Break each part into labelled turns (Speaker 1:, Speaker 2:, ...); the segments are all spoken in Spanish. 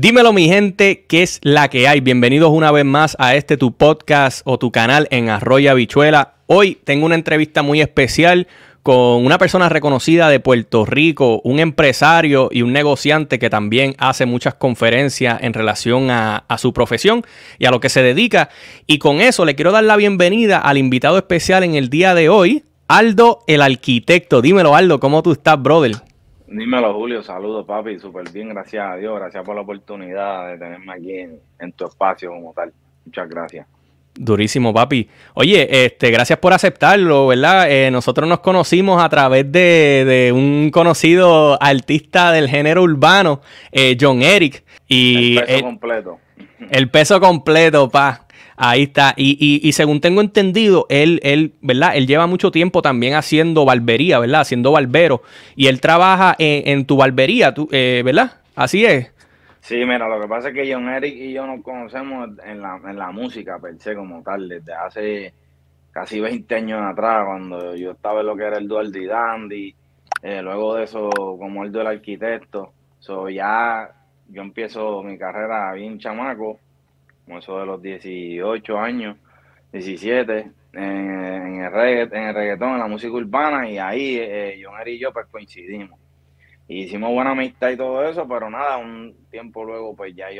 Speaker 1: Dímelo, mi gente, ¿qué es la que hay? Bienvenidos una vez más a tu podcast o tu canal en Arroyo Habichuela. Hoy tengo una entrevista muy especial con una persona reconocida de Puerto Rico, un empresario y un negociante que también hace muchas conferencias en relación a su profesión y a lo que se dedica. Y con eso le quiero dar la bienvenida al invitado especial en el día de hoy, Aldo el Arquitecto. Dímelo, Aldo, ¿cómo tú estás, brother?
Speaker 2: Dímelo, Julio. Saludos, papi. Súper bien, gracias a Dios. Gracias por la oportunidad de tenerme aquí en tu espacio como tal. Muchas gracias.
Speaker 1: Durísimo, papi. Oye, gracias por aceptarlo, ¿verdad? Nosotros nos conocimos a través de un conocido artista del género urbano, John Eric. Y
Speaker 2: el peso completo.
Speaker 1: El peso completo, pa. Ahí está. Y según tengo entendido, él, ¿verdad? Él lleva mucho tiempo también haciendo barbería, ¿verdad? Haciendo barbero. Y él trabaja en tu barbería, ¿verdad? Así es.
Speaker 2: Sí, mira, lo que pasa es que John Eric y yo nos conocemos en la música per se como tal, desde hace casi 20 años atrás, cuando yo estaba en lo que era el Dual de Dandy, luego de eso como el del Arquitecto. Ya yo empiezo mi carrera bien chamaco, como eso de los 18 años, 17, en el reggaetón, en la música urbana, y ahí John Eric y yo pues coincidimos. Y hicimos buena amistad y todo eso, pero nada, un tiempo luego pues ya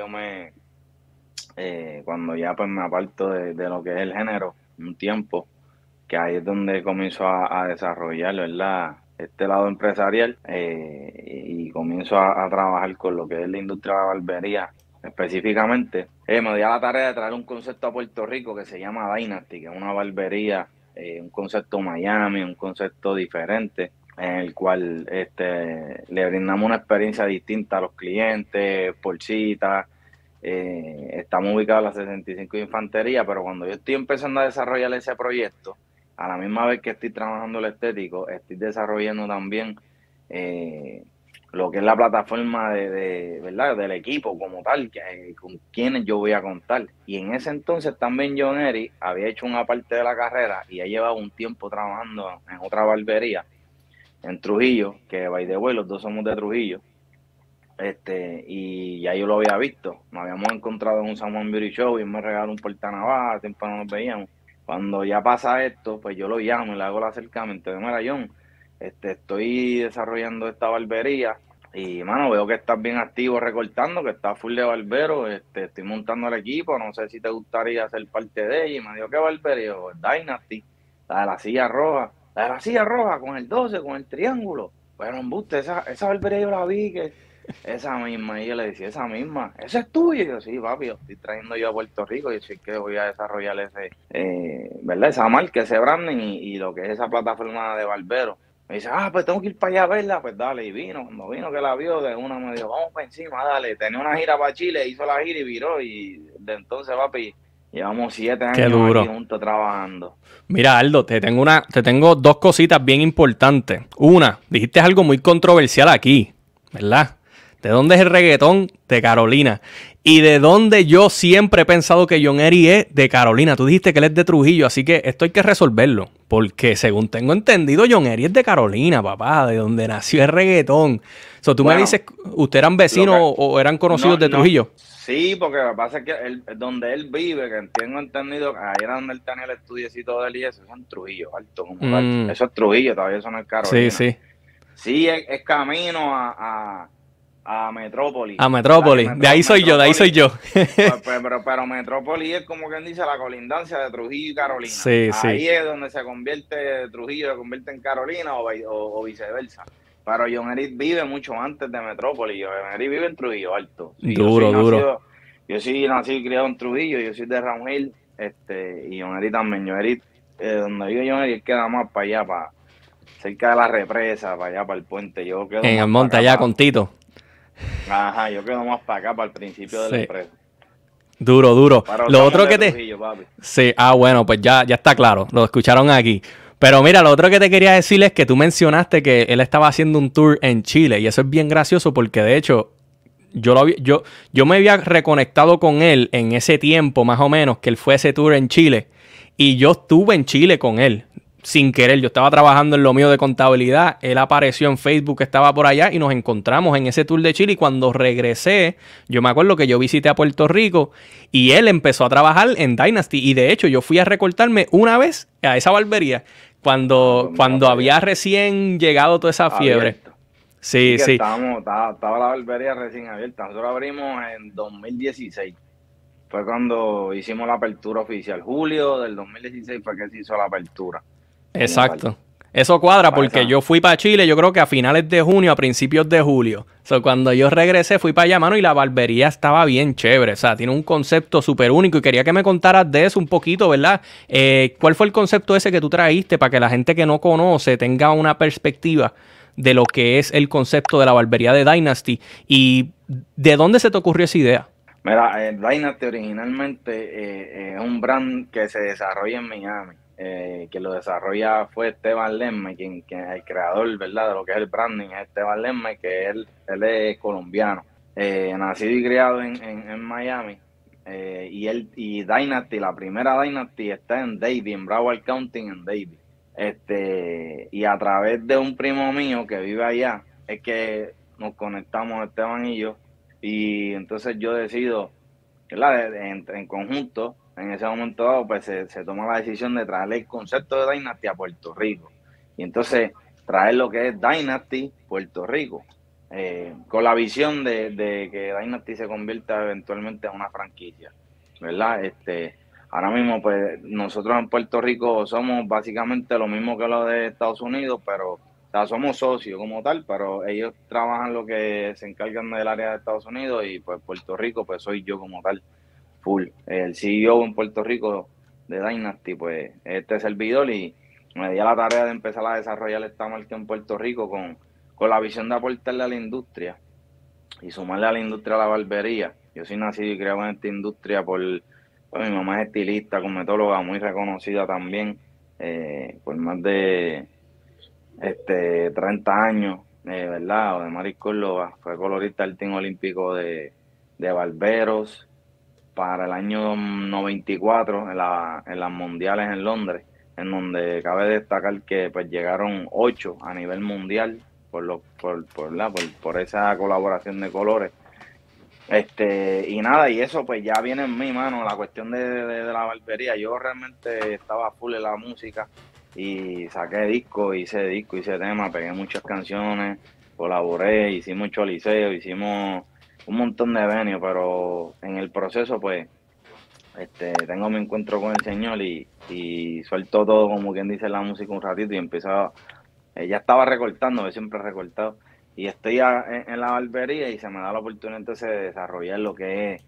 Speaker 2: cuando ya pues me aparto de lo que es el género, un tiempo, que ahí es donde comienzo a desarrollar, ¿verdad? Este lado empresarial, y comienzo a trabajar con lo que es la industria de la barbería específicamente. Me di a la tarea de traer un concepto a Puerto Rico que se llama Dynasty, que es una barbería, un concepto Miami, un concepto diferente, en el cual le brindamos una experiencia distinta a los clientes, por cita. Estamos ubicados en la 65 de Infantería, pero cuando yo estoy empezando a desarrollar ese proyecto, a la misma vez que estoy trabajando el estético, estoy desarrollando también lo que es la plataforma ¿verdad? Del equipo como tal, con quienes yo voy a contar. Y en ese entonces también John Eric había hecho una parte de la carrera y ha llevado un tiempo trabajando en otra barbería en Trujillo, que by the way, los dos somos de Trujillo, y ya yo lo había visto. Nos habíamos encontrado en un San Juan Beauty Show y él me regaló un portanavajas, tiempo no nos veíamos. Cuando ya pasa esto, pues yo lo llamo y le hago el acercamiento. Mira, John, estoy desarrollando esta barbería y, mano, veo que estás bien activo recortando, que estás full de barbero, estoy montando el equipo, no sé si te gustaría ser parte de ella. Y me dijo, ¿qué barbería? Yo, Dynasty, la de la silla roja. La de la silla roja, con el 12, con el triángulo. Pero embuste, esa barbería yo la vi, que esa misma. Y yo le decía, esa misma, esa es tuya. Y yo, sí, papi, yo estoy trayendo yo a Puerto Rico y sí que voy a desarrollar ¿verdad? Esa marca, ese branding y lo que es esa plataforma de barbero. Me dice, pues tengo que ir para allá a verla. Pues dale, y vino. Cuando vino que la vio, de una me dijo, vamos para encima, dale. Tenía una gira para Chile, hizo la gira y viró. Y de entonces, papi, llevamos 7 años aquí juntos trabajando.
Speaker 1: Mira, Aldo, te tengo dos cositas bien importantes. Una, dijiste algo muy controversial aquí, ¿verdad? ¿De dónde es el reggaetón? De Carolina. Y de dónde yo siempre he pensado que John Eric es de Carolina. Tú dijiste que él es de Trujillo, así que esto hay que resolverlo. Porque según tengo entendido, John Eric es de Carolina, papá, de donde nació el reggaetón. Tú me dices, ¿ustedes eran vecinos o eran conocidos de Trujillo?
Speaker 2: Sí, porque lo que pasa es que donde él vive, que tengo entendido, ahí era donde él tenía el estudiecito de él y eso es en Trujillo, alto como tal. Eso es Trujillo, todavía eso no es Carolina.
Speaker 1: Sí.
Speaker 2: Sí, es camino a Metrópolis.
Speaker 1: A Metrópolis, de ahí soy yo.
Speaker 2: Pero Metrópolis es como quien dice la colindancia de Trujillo y Carolina.
Speaker 1: Sí.
Speaker 2: Ahí es donde se convierte Trujillo, se convierte en Carolina o viceversa. Pero John Eric vive mucho antes de Metrópolis. John Eric vive en Trujillo Alto. Sí,
Speaker 1: duro.
Speaker 2: Yo sí nací y criado en Trujillo. Yo soy de Ramil. Y John Eric también. John Eric, donde vive John Eric queda más para allá, cerca de la represa, para allá, para el puente. Yo quedo
Speaker 1: en el monte allá con Tito.
Speaker 2: Ajá, yo quedo más para acá, para el principio de la empresa.
Speaker 1: Duro.
Speaker 2: Pero
Speaker 1: lo otro que
Speaker 2: Trujillo, papi.
Speaker 1: Sí, bueno, pues ya está claro. Lo escucharon aquí. Pero mira, lo otro que te quería decir es que tú mencionaste que él estaba haciendo un tour en Chile. Y eso es bien gracioso porque, de hecho, yo me había reconectado con él en ese tiempo, más o menos, que él fue a ese tour en Chile. Y yo estuve en Chile con él. sin querer. Yo estaba trabajando en lo mío de contabilidad. Él apareció en Facebook, estaba por allá y nos encontramos en ese tour de Chile. Y cuando regresé, yo me acuerdo que yo visité a Puerto Rico y él empezó a trabajar en Dynasty. Y de hecho, yo fui a recortarme una vez a esa barbería cuando había recién llegado toda esa fiebre.
Speaker 2: Abierto.
Speaker 1: Sí, sí.
Speaker 2: Estaba la barbería recién abierta. Nosotros abrimos en 2016. Fue cuando hicimos la apertura oficial. Julio del 2016 fue que se hizo la apertura.
Speaker 1: Exacto. Eso cuadra porque yo fui para Chile, yo creo que a finales de junio, a principios de julio. Cuando yo regresé, fui para allá, mano, y la barbería estaba bien chévere. O sea, tiene un concepto súper único y quería que me contaras de eso un poquito, ¿verdad? ¿Cuál fue el concepto ese que tú traíste para que la gente que no conoce tenga una perspectiva de lo que es el concepto de la barbería de Dynasty? ¿Y de dónde se te ocurrió esa idea?
Speaker 2: Mira, Dynasty originalmente es un brand que se desarrolla en Miami. Que lo desarrolla fue Esteban Lerme, quien es el creador, ¿verdad?, de lo que es el branding. Es Esteban Lerme, que él es colombiano, nacido y criado en Miami. Y Dynasty, la primera Dynasty está en Davie, en Broward County, en Davie. Y a través de un primo mío que vive allá, es que nos conectamos Esteban y yo. Y entonces yo decido, ¿verdad?, en conjunto, en ese momento dado, pues se toma la decisión de traer el concepto de Dynasty a Puerto Rico. Y entonces traer lo que es Dynasty Puerto Rico, con la visión de que Dynasty se convierta eventualmente en una franquicia, ¿verdad? Ahora mismo, pues nosotros en Puerto Rico somos básicamente lo mismo que los de Estados Unidos, pero o sea, somos socios como tal, pero ellos trabajan lo que se encargan del área de Estados Unidos y pues Puerto Rico, pues soy yo como tal, full. El CEO en Puerto Rico de Dynasty, pues este servidor, y me di a la tarea de empezar a desarrollar esta marca en Puerto Rico con la visión de aportarle a la industria y sumarle a la industria la barbería. Yo soy nacido y criado en esta industria pues mi mamá es estilista, cosmetóloga muy reconocida también, por más de 30 años, ¿verdad? Odemaris Córdoba fue colorista del Team Olímpico de barberos para el año 94 en las mundiales en Londres, en donde cabe destacar que pues llegaron 8 a nivel mundial por esa colaboración de colores. Y nada, y eso pues ya viene en mi mano, la cuestión de la barbería. Yo realmente estaba full en la música y hice tema, pegué muchas canciones, colaboré, hicimos choliseo, hicimos un montón de venios, pero en el proceso pues tengo mi encuentro con el Señor y suelto todo, como quien dice, la música un ratito y empezaba, ya estaba recortando, yo siempre he recortado, y estoy en la barbería y se me da la oportunidad entonces de desarrollar lo que es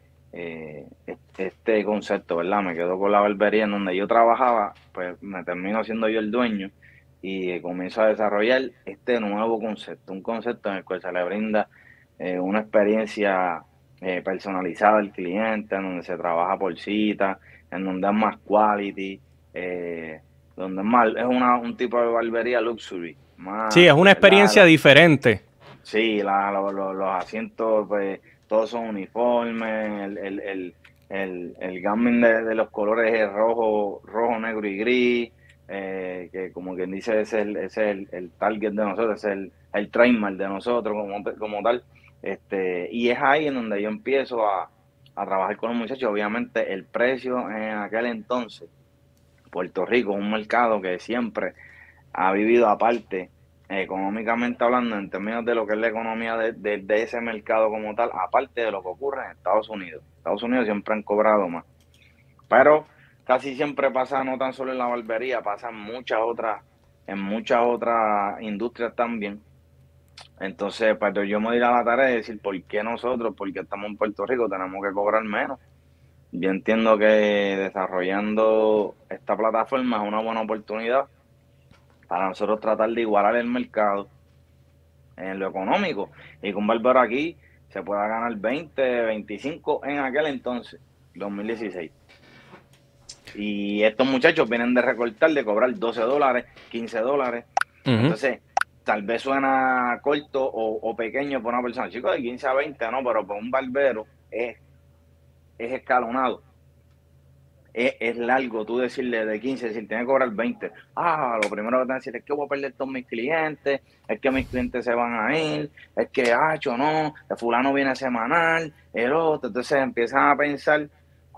Speaker 2: este concepto, ¿verdad? Me quedo con la barbería en donde yo trabajaba, pues me termino siendo yo el dueño y comienzo a desarrollar este nuevo concepto, un concepto en el cual se le brinda una experiencia personalizada al cliente, en donde se trabaja por cita, en donde es más quality, donde es más, un tipo de barbería luxury. Más,
Speaker 1: sí, es una experiencia diferente.
Speaker 2: Sí, los asientos, pues, todos son uniformes, el gaming de los colores es rojo, negro y gris, que como quien dice, ese es el target de nosotros, es el trademark de nosotros como tal. Y es ahí en donde yo empiezo a trabajar con los muchachos. Obviamente el precio en aquel entonces, Puerto Rico es un mercado que siempre ha vivido aparte, económicamente hablando, en términos de lo que es la economía de ese mercado como tal, aparte de lo que ocurre en Estados Unidos. Estados Unidos siempre han cobrado más. Pero casi siempre pasa, no tan solo en la barbería, pasa en muchas otras industrias también. Entonces, pues yo me di a la tarea de decir, ¿por qué nosotros, porque estamos en Puerto Rico, tenemos que cobrar menos? Yo entiendo que desarrollando esta plataforma es una buena oportunidad para nosotros tratar de igualar el mercado en lo económico y que un barbero aquí se pueda ganar 20, 25 en aquel entonces, 2016. Y estos muchachos vienen de recortar, de cobrar $12, $15. Entonces, tal vez suena corto o pequeño para una persona, chico, de 15 a 20, no, pero para un barbero es escalonado. es largo tú decirle de 15, decir, tiene que cobrar 20. Lo primero que te van a decir es que voy a perder todos mis clientes, es que mis clientes se van a ir, es que, no, el fulano viene semanal, el otro. Entonces empiezan a pensar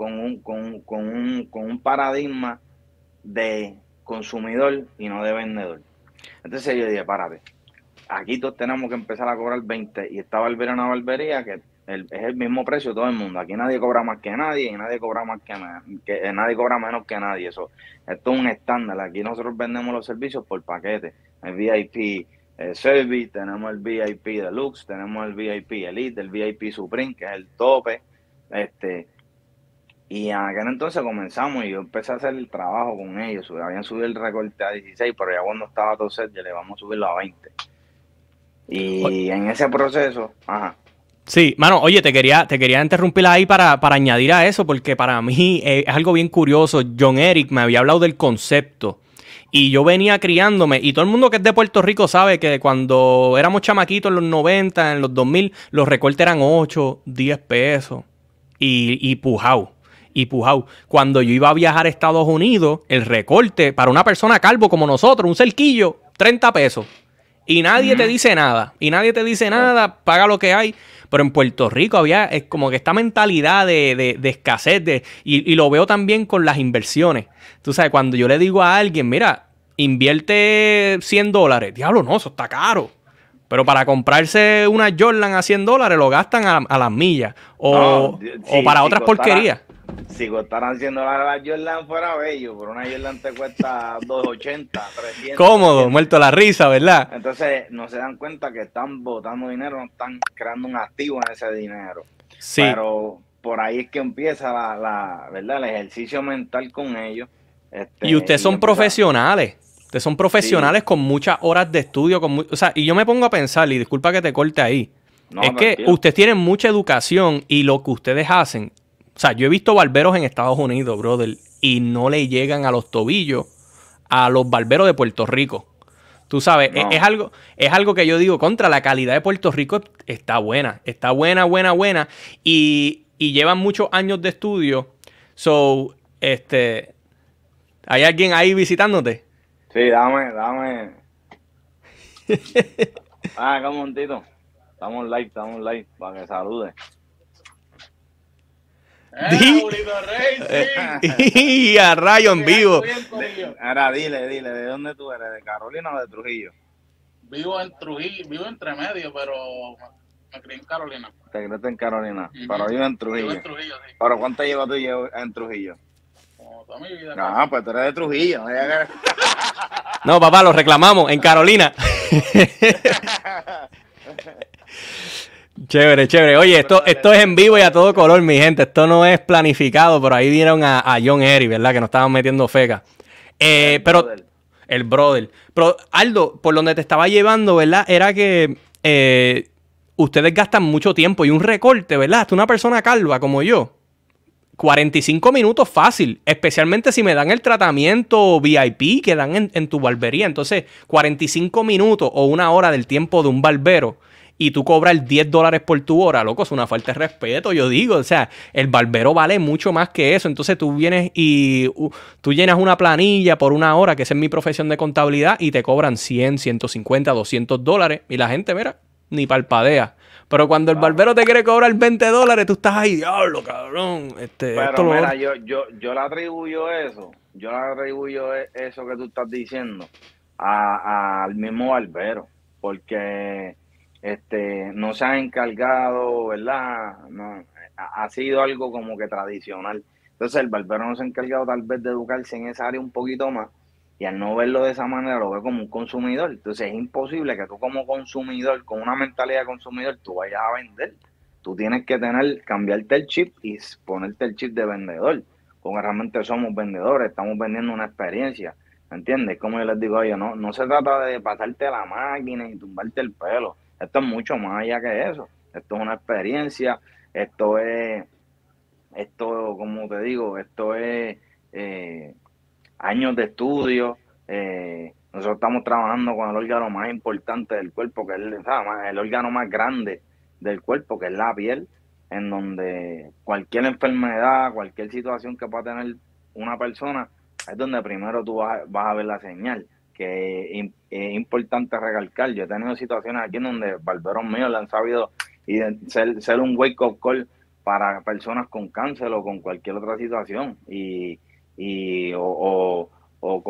Speaker 2: con un paradigma de consumidor y no de vendedor. Entonces yo dije, párate, aquí todos tenemos que empezar a cobrar 20 y esta barbería es una barbería que es el mismo precio todo el mundo. Aquí nadie cobra más que nadie y nadie cobra más nadie cobra menos que nadie. Esto es un estándar. Aquí nosotros vendemos los servicios por paquete. El VIP Service, tenemos el VIP Deluxe, tenemos el VIP Elite, el VIP Supreme, que es el tope. Y en aquel entonces comenzamos y yo empecé a hacer el trabajo con ellos. Habían subido el recorte a 16, pero ya cuando estaba todo set, ya le vamos a subirlo a 20. Y en ese proceso,
Speaker 1: Sí, mano, oye, te quería interrumpir ahí para añadir a eso, porque para mí es algo bien curioso. John Eric me había hablado del concepto y yo venía criándome, y todo el mundo que es de Puerto Rico sabe que cuando éramos chamaquitos en los 90, en los 2000, los recortes eran 8, 10 pesos y pujao. Y pujao. Cuando yo iba a viajar a Estados Unidos, el recorte para una persona calvo como nosotros, un cerquillo, 30 pesos. Y nadie te dice nada. Y nadie te dice nada, paga lo que hay. Pero en Puerto Rico había como que esta mentalidad de escasez. Y lo veo también con las inversiones. Tú sabes, cuando yo le digo a alguien, mira, invierte $100. Diablo, no, eso está caro. Pero para comprarse una Jordan a $100 lo gastan a las millas. O para otras porquerías.
Speaker 2: Si costaran $100 la Jordan fuera bello, pero una Jordan te cuesta $280, $300.
Speaker 1: Cómodo, muerto la risa, ¿verdad?
Speaker 2: Entonces no se dan cuenta que están botando dinero, no están creando un activo en ese dinero.
Speaker 1: Sí.
Speaker 2: Pero por ahí es que empieza ¿verdad? El ejercicio mental con ellos.
Speaker 1: Y ustedes son profesionales. Ustedes son profesionales, sí, con muchas horas de estudio. O sea, y yo me pongo a pensar, y disculpa que te corte ahí, es que ustedes tienen mucha educación y lo que ustedes hacen. O sea, yo he visto barberos en Estados Unidos, brother, y no le llegan a los tobillos a los barberos de Puerto Rico. Tú sabes, no. es algo que yo digo, contra la calidad de Puerto Rico está buena. Está buena. Y llevan muchos años de estudio. So, ¿hay alguien ahí visitándote?
Speaker 2: Sí, dame. Acá un momentito. Estamos live, para que salude.
Speaker 1: Y a rayo en vivo.
Speaker 2: Ahora dile, ¿de dónde tú eres? ¿De Carolina o de Trujillo?
Speaker 3: Vivo en Trujillo, vivo entre medio, pero me crié en Carolina.
Speaker 2: Te criaste en Carolina, pero vivo en Trujillo.
Speaker 3: Vivo en Trujillo, sí.
Speaker 2: ¿Pero cuánto llevas tú en Trujillo?
Speaker 3: Como toda mi vida.
Speaker 2: Pues tú eres de Trujillo.
Speaker 1: No, papá, lo reclamamos, en Carolina. Chévere. Oye, esto es en vivo y a todo color, mi gente. Esto no es planificado, pero ahí vieron a John Eric, ¿verdad? Que nos estaban metiendo feca. El brother. Pero, Aldo, por donde te estaba llevando, ¿verdad? Era que ustedes gastan mucho tiempo y un recorte, ¿verdad? Hasta una persona calva como yo. 45 minutos fácil, especialmente si me dan el tratamiento VIP que dan en tu barbería. Entonces, 45 minutos o una hora del tiempo de un barbero y tú cobras $10 por tu hora, loco, es una falta de respeto, yo digo. O sea, el barbero vale mucho más que eso. Entonces tú vienes y tú llenas una planilla por una hora, que esa es mi profesión de contabilidad, y te cobran 100, 150, $200 y la gente, mira, ni palpadea. Pero cuando el barbero te quiere cobrar $20, tú estás ahí, diablo, cabrón.
Speaker 2: Pero mira, yo le atribuyo eso que tú estás diciendo al mismo barbero, porque no se han encargado, ¿verdad? No, ha sido algo como que tradicional. Entonces el barbero no se ha encargado tal vez de educarse en esa área un poquito más, y al no verlo de esa manera lo ve como un consumidor. Entonces es imposible que tú como consumidor, con una mentalidad de consumidor, tú vayas a vender. Tú tienes que cambiarte el chip y ponerte el chip de vendedor, porque realmente somos vendedores, estamos vendiendo una experiencia, ¿me entiendes? Como yo les digo, oye, no se trata de pasarte la máquina y tumbarte el pelo. Esto es mucho más allá que eso. Esto es una experiencia, como te digo, esto es años de estudio. Nosotros estamos trabajando con el órgano más importante del cuerpo, que es el órgano más grande del cuerpo, que es la piel, en donde cualquier enfermedad, cualquier situación que pueda tener una persona, es donde primero tú vas a ver la señal, que es importante recalcar. Yo he tenido situaciones aquí en donde barberos míos le han sabido ser un wake-up call para personas con cáncer o con cualquier otra situación, o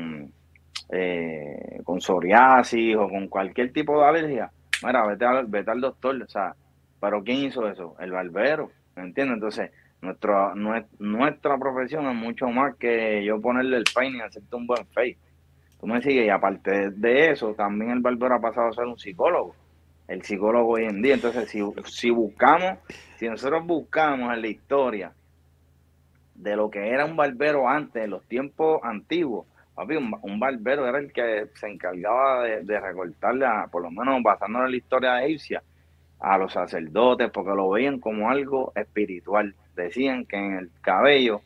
Speaker 2: con psoriasis o con cualquier tipo de alergia. Mira, vete al doctor, o sea, pero ¿quién hizo eso? El barbero, ¿me entiendes? Entonces, nuestra profesión es mucho más que yo ponerle el peine y hacerte un buen face. Tú me sigues, y aparte de eso, también el barbero ha pasado a ser un psicólogo. El psicólogo hoy en día. Entonces, si nosotros buscamos en la historia de lo que era un barbero antes, en los tiempos antiguos, papi, un barbero era el que se encargaba de recortarle, por lo menos basándonos en la historia egipcia, a los sacerdotes, porque lo veían como algo espiritual. Decían que en el cabello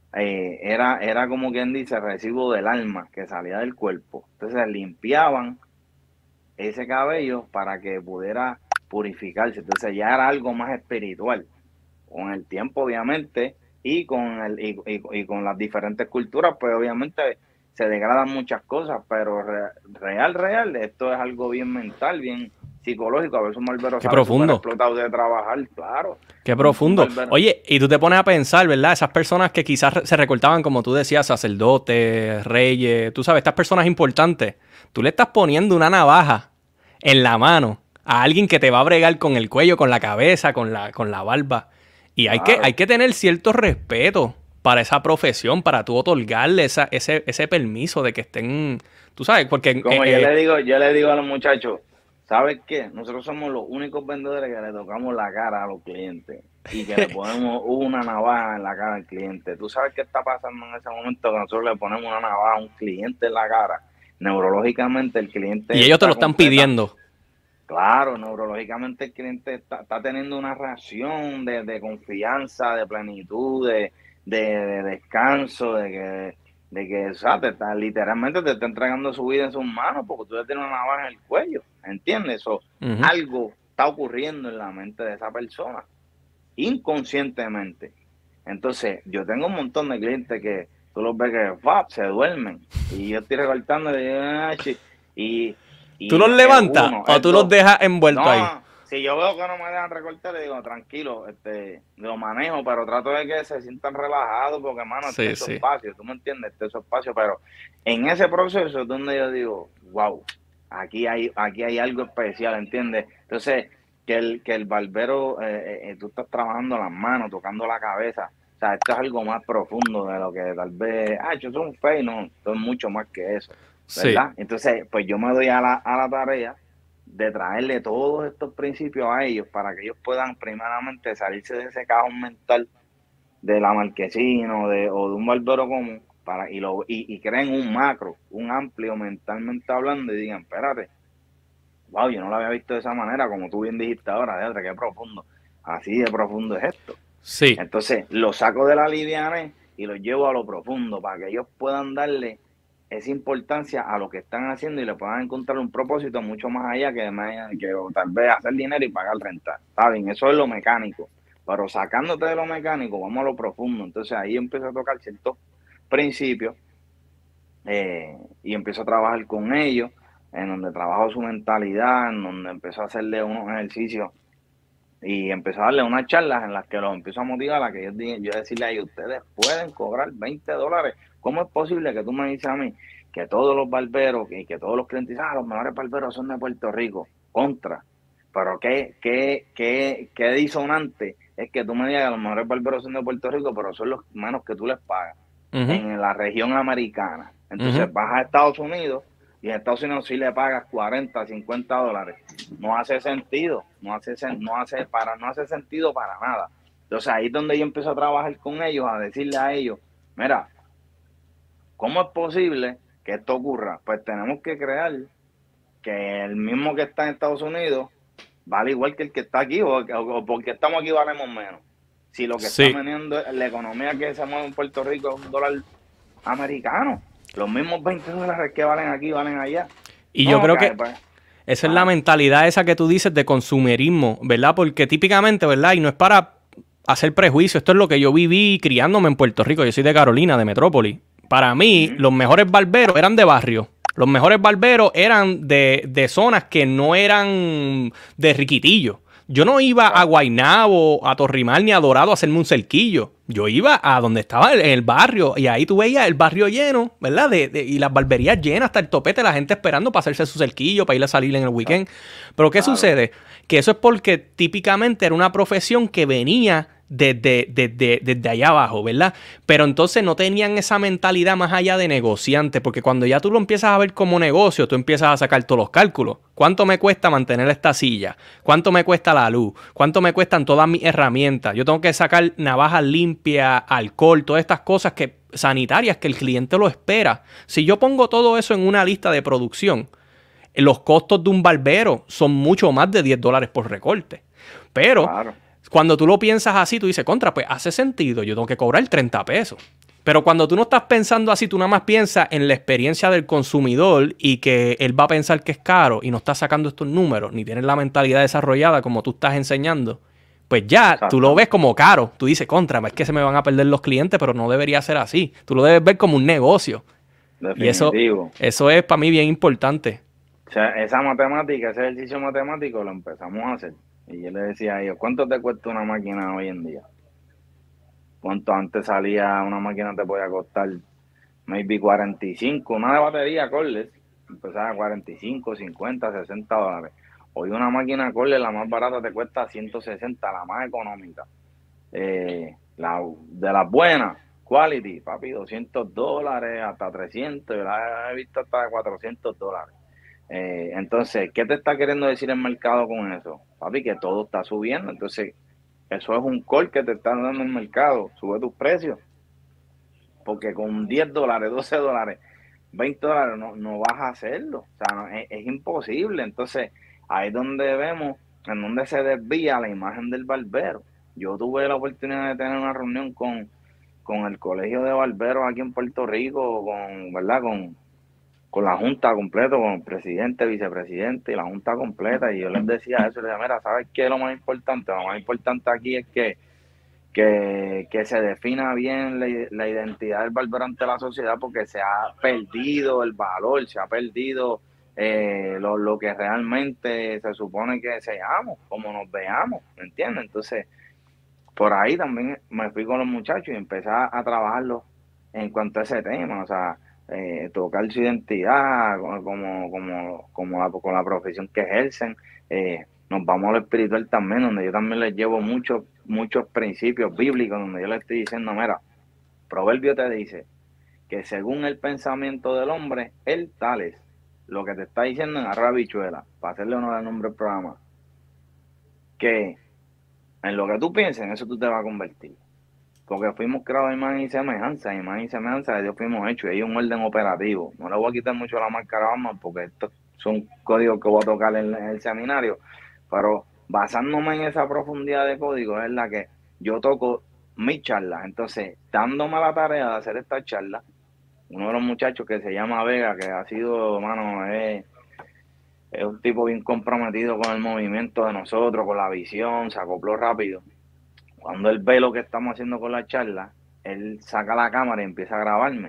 Speaker 2: era como quien dice, residuo del alma que salía del cuerpo. Entonces limpiaban ese cabello para que pudiera purificarse. Entonces ya era algo más espiritual. Con el tiempo, obviamente, y con las diferentes culturas, pues obviamente se degradan muchas cosas, pero real, esto es algo bien mental, bien psicológico. A veces un barbero
Speaker 1: Qué profundo.
Speaker 2: explotado de trabajar, claro.
Speaker 1: Qué profundo. Oye, y tú te pones a pensar, ¿verdad? Esas personas que quizás se recortaban, como tú decías, sacerdotes, reyes, tú sabes, estas personas importantes, tú le estás poniendo una navaja en la mano a alguien que te va a bregar con el cuello, con la cabeza, con la barba. Y hay que tener cierto respeto para esa profesión, para tú otorgarle ese permiso de que estén, tú sabes, porque...
Speaker 2: Como yo le digo a los muchachos, ¿sabes qué? Nosotros somos los únicos vendedores que le tocamos la cara a los clientes y que le ponemos una navaja en la cara al cliente. ¿Tú sabes qué está pasando en ese momento que nosotros le ponemos una navaja a un cliente en la cara? Neurológicamente el cliente...
Speaker 1: Y ellos te lo están pidiendo.
Speaker 2: Claro, neurológicamente el cliente está teniendo una reacción de confianza, de plenitud, de descanso, de que o sea, literalmente te está entregando su vida en sus manos porque tú le tienes una navaja en el cuello, ¿entiendes? Eso, algo está ocurriendo en la mente de esa persona, inconscientemente. Entonces, yo tengo un montón de clientes que tú los ves que se duermen y yo estoy recortando y
Speaker 1: ¿tú los levantas o tú los dejas envueltos ahí?
Speaker 2: Si yo veo que no me dejan recortar, le digo, tranquilo, lo manejo, pero trato de que se sientan relajados, porque, hermano, este es su espacio, ¿tú me entiendes? Este es su espacio, pero en ese proceso es donde yo digo, wow, aquí hay algo especial, ¿entiendes? Entonces, que el barbero, tú estás trabajando las manos, tocando la cabeza, o sea, esto es algo más profundo de lo que tal vez, yo soy un fey, no, esto es mucho más que eso, ¿verdad? Sí. Entonces, pues yo me doy a la tarea de traerle todos estos principios a ellos para que ellos puedan primeramente salirse de ese cajón mental de la marquesina o de un barbero común y creen un macro, un amplio mentalmente hablando y digan, espérate, wow, yo no lo había visto de esa manera, como tú bien dijiste ahora, qué profundo, así de profundo es esto.
Speaker 1: Sí.
Speaker 2: Entonces lo saco de la livianez y lo llevo a lo profundo para que ellos puedan darle esa importancia a lo que están haciendo y le puedan encontrar un propósito mucho más allá que tal vez hacer dinero y pagar renta. Está bien, eso es lo mecánico, pero sacándote de lo mecánico, vamos a lo profundo. Entonces ahí empiezo a tocar ciertos principios y empiezo a trabajar con ellos, en donde trabajo su mentalidad, en donde empiezo a hacerle unos ejercicios y empiezo a darle unas charlas en las que los empiezo a motivar a que yo decirle a ellos, ustedes pueden cobrar $20. ¿Cómo es posible que tú me dices a mí que todos los barberos y que todos los clientes dicen, los mejores barberos son de Puerto Rico? Contra. Pero qué disonante es que tú me digas que los mejores barberos son de Puerto Rico, pero son los menos que tú les pagas en la región americana. Entonces vas a Estados Unidos y en Estados Unidos sí le pagas $40, $50. No hace sentido, no hace sentido para nada. Entonces ahí es donde yo empiezo a trabajar con ellos, a decirle a ellos, mira, ¿cómo es posible que esto ocurra? Pues tenemos que crear que el mismo que está en Estados Unidos vale igual que el que está aquí, o porque estamos aquí valemos menos. Si lo que está vendiendo, la economía que se mueve en Puerto Rico es $1 americano, los mismos $20 que valen aquí valen allá.
Speaker 1: Y yo creo que esa es la mentalidad esa que tú dices de consumerismo, ¿verdad? Porque típicamente, ¿verdad? Y no es para hacer prejuicio. Esto es lo que yo viví criándome en Puerto Rico. Yo soy de Carolina, de Metrópoli. Para mí, los mejores barberos eran de barrio. Los mejores barberos eran de zonas que no eran de riquitillo. Yo no iba a Guaynabo, a Torrimal ni a Dorado a hacerme un cerquillo. Yo iba a donde estaba el barrio y ahí tú veías el barrio lleno, ¿verdad? Y las barberías llenas hasta el topete, la gente esperando para hacerse su cerquillo, para ir a salir en el weekend. Pero ¿qué sucede? Que eso es porque típicamente era una profesión que venía desde allá abajo, ¿verdad? Pero entonces no tenían esa mentalidad más allá de negociante, porque cuando ya tú lo empiezas a ver como negocio, tú empiezas a sacar todos los cálculos. ¿Cuánto me cuesta mantener esta silla? ¿Cuánto me cuesta la luz? ¿Cuánto me cuestan todas mis herramientas? Yo tengo que sacar navajas limpias, alcohol, todas estas cosas sanitarias que el cliente lo espera. Si yo pongo todo eso en una lista de producción, los costos de un barbero son mucho más de $10 por recorte. Pero cuando tú lo piensas así, tú dices, contra, pues hace sentido, yo tengo que cobrar 30 pesos. Pero cuando tú no estás pensando así, tú nada más piensas en la experiencia del consumidor y que él va a pensar que es caro y no estás sacando estos números, ni tienes la mentalidad desarrollada como tú estás enseñando, pues ya tú lo ves como caro. Tú dices, contra, es que se me van a perder los clientes, pero no debería ser así. Tú lo debes ver como un negocio.
Speaker 2: Definitivo.
Speaker 1: Y eso es para mí bien importante.
Speaker 2: O sea, esa matemática, ese ejercicio matemático lo empezamos a hacer. Y yo le decía a ellos, ¿cuánto te cuesta una máquina hoy en día? ¿Cuánto antes salía una máquina te podía costar? Maybe 45, una de batería cordless, empezaba a 45, 50, $60. Hoy una máquina cordless, la más barata, te cuesta 160, la más económica. De las buenas, quality, papi, $200, hasta 300, yo la he visto hasta $400. Entonces, ¿qué te está queriendo decir el mercado con eso? Papi, que todo está subiendo. Entonces, eso es un call que te están dando el mercado. Sube tus precios. Porque con $10, $12, $20 no vas a hacerlo. O sea, es imposible. Entonces, ahí es donde vemos, en donde se desvía la imagen del barbero. Yo tuve la oportunidad de tener una reunión con el colegio de barberos aquí en Puerto Rico, ¿verdad? Con la junta completa, con el presidente, vicepresidente y la junta completa, y yo les decía eso, les decía, mira, ¿sabes qué es lo más importante? Lo más importante aquí es que se defina bien la identidad del barbero ante la sociedad, porque se ha perdido el valor, se ha perdido lo que realmente se supone que seamos, como nos veamos, ¿me entiendes? Entonces, por ahí también me fui con los muchachos y empecé a trabajarlo en cuanto a ese tema, o sea, tocar su identidad con la profesión que ejercen. Nos vamos a lo espiritual también, donde yo también les llevo muchos principios bíblicos, donde yo les estoy diciendo, mira, Proverbio te dice que según el pensamiento del hombre, él tal es. Lo que te está diciendo en Arroyo Habichuela, para hacerle honor al nombre del programa, que en lo que tú pienses, en eso tú te vas a convertir. Porque fuimos creados a imagen y semejanza de Dios fuimos hechos, y hay un orden operativo. No le voy a quitar mucho la máscara, vamos, porque estos son códigos que voy a tocar en el seminario, pero basándome en esa profundidad de códigos es la que yo toco mis charlas. Entonces, dándome la tarea de hacer esta charla, uno de los muchachos que se llama Vega, que ha sido, hermano, es un tipo bien comprometido con el movimiento de nosotros, con la visión, se acopló rápido. Cuando él ve lo que estamos haciendo con la charla, él saca la cámara y empieza a grabarme.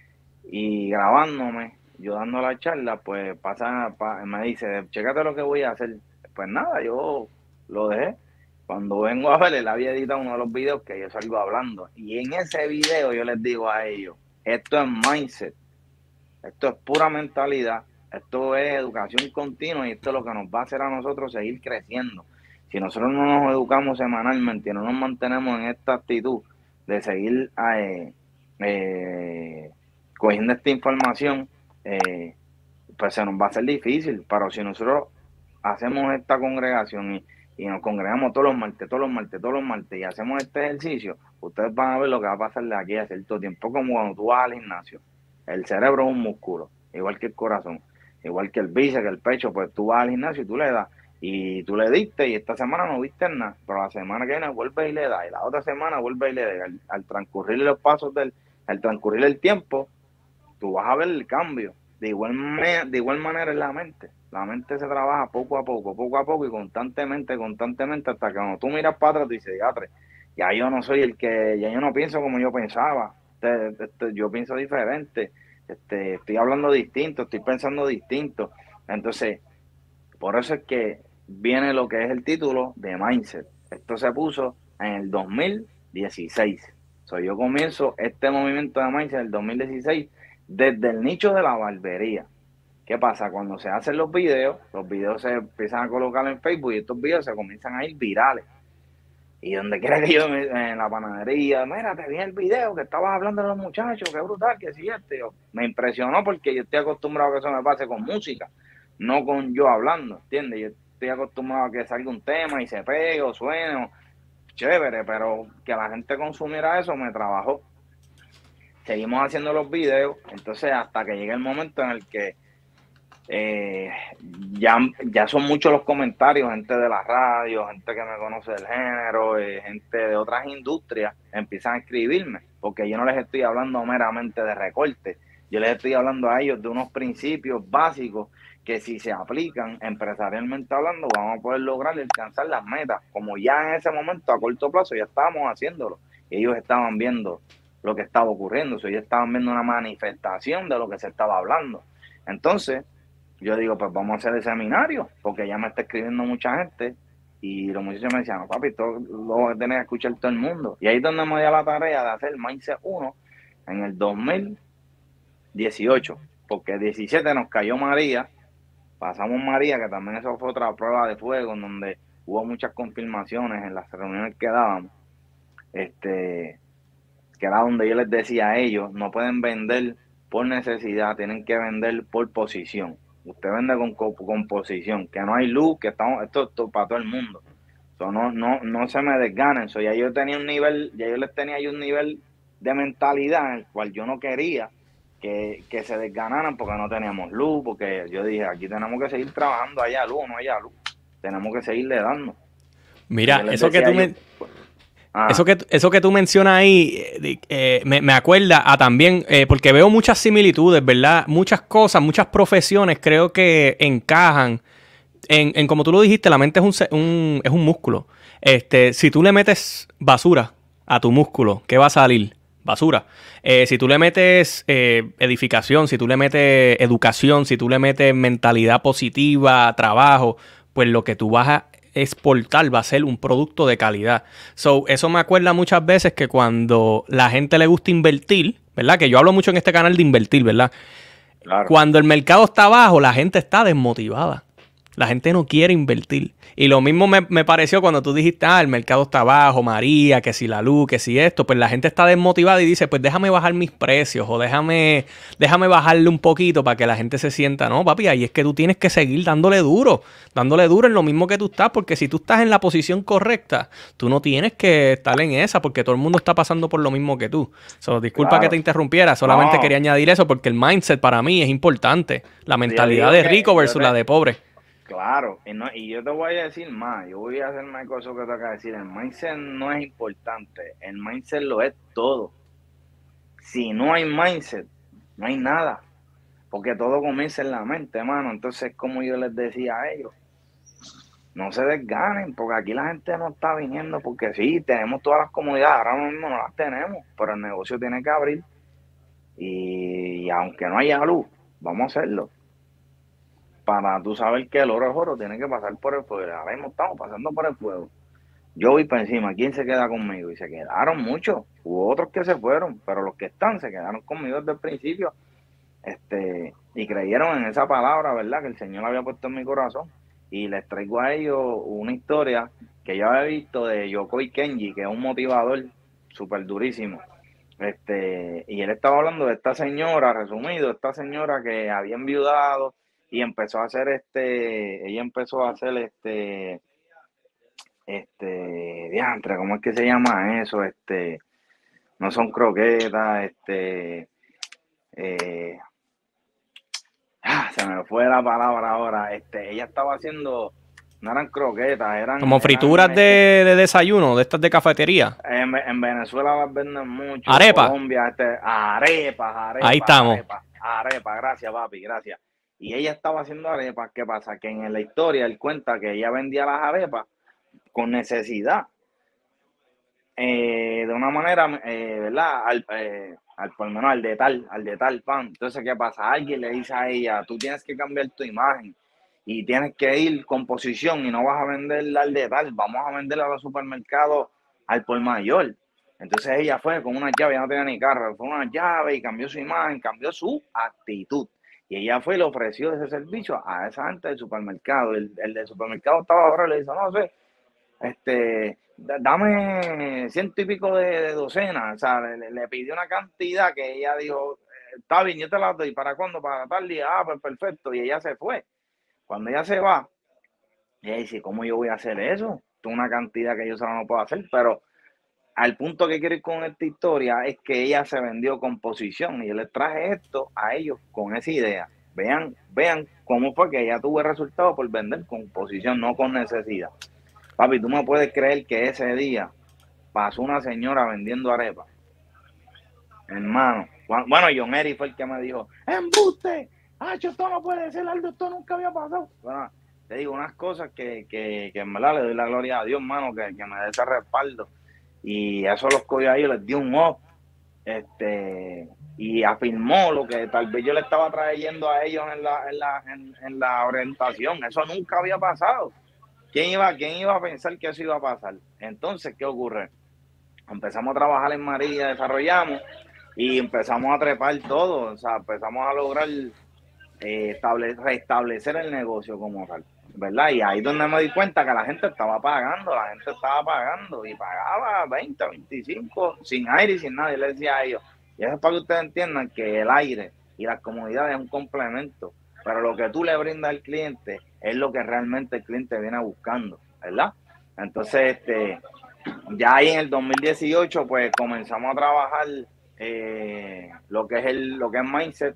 Speaker 2: Y grabándome, yo dando la charla, pues me dice, chécate lo que voy a hacer. Pues nada, yo lo dejé. Cuando vengo a ver, él había editado uno de los videos que yo salgo hablando. Y en ese video yo les digo a ellos, esto es mindset, esto es pura mentalidad, esto es educación continua y esto es lo que nos va a hacer a nosotros seguir creciendo. Si nosotros no nos educamos semanalmente y no nos mantenemos en esta actitud de seguir cogiendo esta información, pues se nos va a hacer difícil. Pero si nosotros hacemos esta congregación y nos congregamos todos los martes y hacemos este ejercicio, ustedes van a ver lo que va a pasar de aquí a cierto tiempo. Como cuando tú vas al gimnasio, el cerebro es un músculo, igual que el corazón, igual que el bíceps, que el pecho, pues tú vas al gimnasio y tú le das. Y tú le diste y esta semana no viste nada, pero la semana que viene vuelve y le da, y la otra semana vuelve y le da. Al transcurrir los pasos al transcurrir el tiempo, tú vas a ver el cambio. De igual manera en la mente se trabaja poco a poco y constantemente, hasta que cuando tú miras para atrás, tú dices, Ya yo no soy ya yo no pienso como yo pensaba. Yo pienso diferente. Estoy hablando distinto, estoy pensando distinto. Entonces, por eso es que viene lo que es el título de Mindset. Esto se puso en el 2016. Yo comienzo este movimiento de Mindset en el 2016 desde el nicho de la barbería. ¿Qué pasa? Cuando se hacen los videos se empiezan a colocar en Facebook y estos videos se comienzan a ir virales. Y donde quiera que yo, en la panadería, mira, te vi el video que estabas hablando de los muchachos, qué brutal, que sí, me impresionó porque yo estoy acostumbrado a que eso me pase con música, no con yo hablando, ¿entiendes? Yo estoy acostumbrado a que salga un tema y se pegue o suene, chévere, pero que la gente consumiera eso me trabajó. Seguimos haciendo los videos, entonces hasta que llegue el momento en el que ya son muchos los comentarios, gente de la radio, gente que me conoce del género, gente de otras industrias, empiezan a escribirme, porque yo no les estoy hablando meramente de recorte, yo les estoy hablando a ellos de unos principios básicos que si se aplican empresarialmente hablando, vamos a poder lograr alcanzar las metas, como ya en ese momento a corto plazo ya estábamos haciéndolo, y ellos estaban viendo lo que estaba ocurriendo, ellos estaban viendo una manifestación de lo que se estaba hablando. Entonces yo digo, pues vamos a hacer el seminario, porque ya me está escribiendo mucha gente. Y los muchachos me decían, no, papi, todo lo vas a tener que escuchar todo el mundo. Y ahí es donde me dio la tarea de hacer Mindset 1 en el 2018, porque 17 nos cayó María, pasamos María, que también eso fue otra prueba de fuego, en donde hubo muchas confirmaciones en las reuniones que dábamos, que era donde yo les decía a ellos, no pueden vender por necesidad, tienen que vender por posición. Usted vende con posición, que no hay luz, que esto para todo el mundo. No se me desganen. Ya yo tenía un nivel, ya yo les tenía ahí un nivel de mentalidad en el cual yo no quería que se desganaran porque no teníamos luz, porque yo dije, aquí tenemos que seguir trabajando, haya luz o no haya luz. Tenemos que seguirle dando.
Speaker 1: Mira, eso que tú Eso que tú mencionas ahí me acuerda a también, porque veo muchas similitudes, ¿verdad? Muchas cosas, muchas profesiones creo que encajan en como tú lo dijiste, la mente es un músculo. Si tú le metes basura a tu músculo, ¿qué va a salir? Basura. Si tú le metes edificación, si tú le metes educación, si tú le metes mentalidad positiva, trabajo, pues lo que tú vas a exportar va a ser un producto de calidad. Eso me acuerda muchas veces que cuando la gente le gusta invertir, ¿verdad? Que yo hablo mucho en este canal de invertir, ¿verdad? Claro. Cuando el mercado está bajo, la gente está desmotivada. La gente no quiere invertir. Y lo mismo me pareció cuando tú dijiste, el mercado está bajo, María, que si la luz, que si esto. Pues la gente está desmotivada y dice, pues déjame bajar mis precios o déjame bajarle un poquito para que la gente se sienta. No, papi, ahí es que tú tienes que seguir dándole duro en lo mismo que tú estás. Porque si tú estás en la posición correcta, tú no tienes que estar en esa porque todo el mundo está pasando por lo mismo que tú. Disculpa que te interrumpiera, solamente quería añadir eso porque el mindset para mí es importante. La mentalidad de rico versus la de pobre.
Speaker 2: Claro, y yo te voy a decir más, yo voy a hacer más cosas que te acabo de decir, el mindset no es importante, el mindset lo es todo. Si no hay mindset, no hay nada, porque todo comienza en la mente, hermano. Entonces, como yo les decía a ellos, no se desganen, porque aquí la gente no está viniendo, porque sí, tenemos todas las comodidades, ahora mismo no las tenemos, pero el negocio tiene que abrir, y aunque no haya luz, vamos a hacerlo. Para tú saber que el oro es oro, tiene que pasar por el fuego. Ahora mismo estamos pasando por el fuego. Yo voy para encima, ¿quién se queda conmigo? Y se quedaron muchos, hubo otros que se fueron, pero los que están se quedaron conmigo desde el principio, y creyeron en esa palabra, ¿verdad? Que el Señor había puesto en mi corazón. Y les traigo a ellos una historia que yo había visto de Yokoi Kenji, que es un motivador súper durísimo. Y él estaba hablando de esta señora, resumido, esta señora que había enviudado y empezó a hacer ella empezó a hacer diantre, ¿cómo es que se llama eso? No son croquetas, se me fue la palabra ahora, ella estaba haciendo, no eran croquetas, eran...
Speaker 1: Como frituras de desayuno, de estas de cafetería.
Speaker 2: En Venezuela las venden mucho.
Speaker 1: Arepa.
Speaker 2: En Colombia, arepas.
Speaker 1: Ahí estamos.
Speaker 2: Arepa, gracias, papi, gracias. Y ella estaba haciendo arepas. ¿Qué pasa? Que en la historia él cuenta que ella vendía las arepas con necesidad. de una manera, ¿verdad? Al por menos al de tal pan. Entonces, ¿qué pasa? Alguien le dice a ella, tú tienes que cambiar tu imagen y tienes que ir con posición y no vas a venderla al de tal, vamos a venderla a los supermercados al por mayor. Entonces ella fue con una llave, ya no tenía ni carro, fue una llave y cambió su imagen, cambió su actitud. Y ella fue y le ofreció ese servicio a esa gente del supermercado. El del supermercado estaba ahora, le dice, no sé, dame ciento y pico de docenas. O sea, le pidió una cantidad que ella dijo, está bien, yo te la doy. ¿Para cuándo? Para tal día. Ah, pues perfecto. Y ella se fue. Cuando ella se va, ella dice, ¿cómo yo voy a hacer eso? Es una cantidad que yo solo no puedo hacer, pero al punto que quiero ir con esta historia es que ella se vendió con posición y yo les traje esto a ellos con esa idea. Vean cómo fue que ella tuvo el resultado por vender con posición, no con necesidad. Papi, tú me puedes creer que ese día pasó una señora vendiendo arepas. Hermano, bueno, John Eri fue el que me dijo, ¡embuste! Esto no puede ser, Aldo, esto nunca había pasado. Bueno, te digo unas cosas que en verdad le doy la gloria a Dios, hermano, que me dé ese respaldo. Y eso los cogió ahí, les dio un up, y afirmó lo que tal vez yo le estaba trayendo a ellos en la orientación. Eso nunca había pasado. ¿Quién iba a pensar que eso iba a pasar? Entonces, ¿qué ocurre? Empezamos a trabajar en María, desarrollamos y empezamos a trepar todo. O sea, empezamos a lograr restablecer el negocio como tal, ¿verdad? Y ahí es donde me di cuenta que la gente estaba pagando y pagaba 20, 25 sin aire y sin nada. Y le decía a ellos, y eso es para que ustedes entiendan que el aire y las comodidades es un complemento, pero lo que tú le brindas al cliente es lo que realmente el cliente viene buscando, ¿verdad? Entonces, ya ahí en el 2018, pues comenzamos a trabajar lo que es Mindset,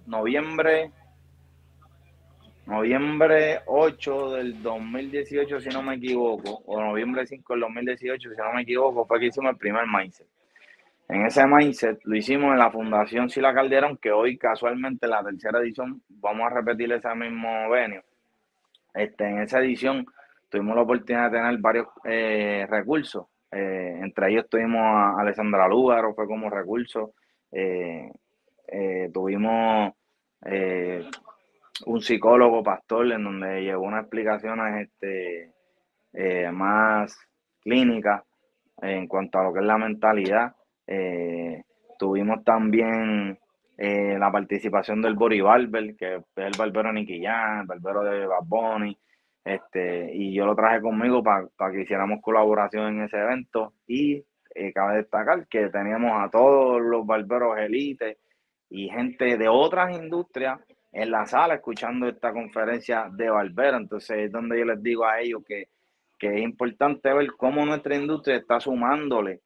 Speaker 2: noviembre 8 del 2018, si no me equivoco, o noviembre 5 del 2018, si no me equivoco, fue que hicimos el primer Mindset. En ese Mindset lo hicimos en la Fundación Sila Calderón, que hoy casualmente en la tercera edición vamos a repetir ese mismo venue. En esa edición tuvimos la oportunidad de tener varios recursos. Entre ellos tuvimos a Alessandra Lúgaro, fue como recurso. Tuvimos un psicólogo pastor en donde llevó unas explicaciones más clínicas en cuanto a lo que es la mentalidad. Tuvimos también la participación del Bori Barber, que es el barbero Nicky Jam, el barbero de Bad Bunny, y yo lo traje conmigo para que hiciéramos colaboración en ese evento. Y cabe destacar que teníamos a todos los barberos elite y gente de otras industrias en la sala escuchando esta conferencia de barbero. Entonces es donde yo les digo a ellos que es importante ver cómo nuestra industria está sumándole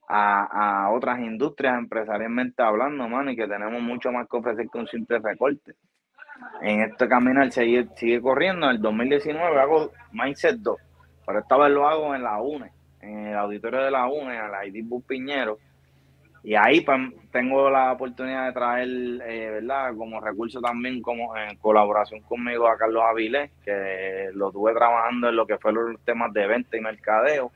Speaker 2: a otras industrias empresarialmente hablando, mano, y que tenemos mucho más que ofrecer que un simple recorte. En este caminar sigue corriendo. En el 2019 hago Mindset 2, pero esta vez lo hago en la UNE, en el auditorio de la UNE, en la ID Bus Piñero. Y ahí pues, tengo la oportunidad de traer, ¿verdad? Como recurso también, como en colaboración conmigo, a Carlos Avilés, que lo tuve trabajando en lo que fue los temas de venta y mercadeo.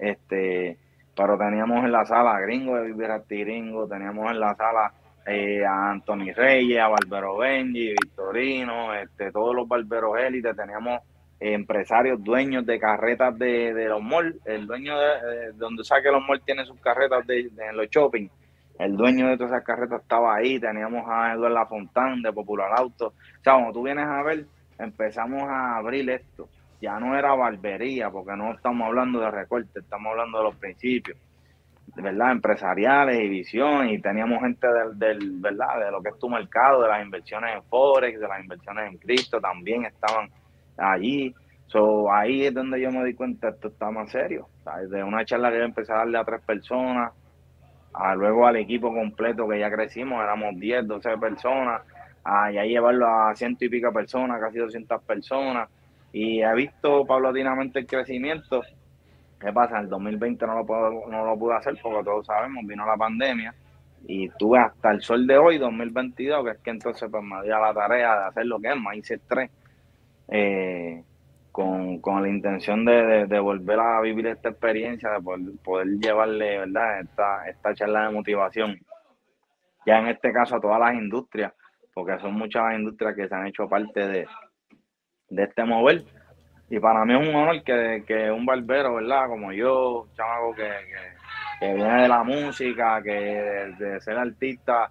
Speaker 2: Pero teníamos en la sala a Gringo de Viverati Gringo, teníamos en la sala a Anthony Reyes, a Barbero Benji, Victorino, todos los barberos élites, teníamos empresarios dueños de carretas de los malls, el dueño de donde sabe que los malls tienen sus carretas en los shopping, el dueño de todas esas carretas estaba ahí. Teníamos a Eduardo Lafontán de Popular Auto. O sea, cuando tú vienes a ver, empezamos a abrir esto. Ya no era barbería, porque no estamos hablando de recorte, estamos hablando de los principios, ¿verdad? Empresariales y visión, y teníamos gente ¿verdad? De lo que es tu mercado, de las inversiones en Forex, de las inversiones en cripto, también estaban allí. Ahí es donde yo me di cuenta, esto está más serio. O sea, de una charla que yo empecé a darle a 3 personas, luego al equipo completo que ya crecimos, éramos 10, 12 personas, ya llevarlo a 100 y pico personas, casi 200 personas, y he visto paulatinamente el crecimiento. ¿Qué pasa? En el 2020 no lo pude hacer porque todos sabemos, vino la pandemia, y tuve hasta el sol de hoy, 2022, que es que entonces pues me di a la tarea de hacer lo que es Mindset 3, con la intención de volver a vivir esta experiencia, de poder llevarle, ¿verdad?, esta charla de motivación, ya en este caso a todas las industrias, porque son muchas las industrias que se han hecho parte de este mover. Y para mí es un honor que un barbero, ¿verdad?, como yo, chamaco que viene de la música, que de ser artista,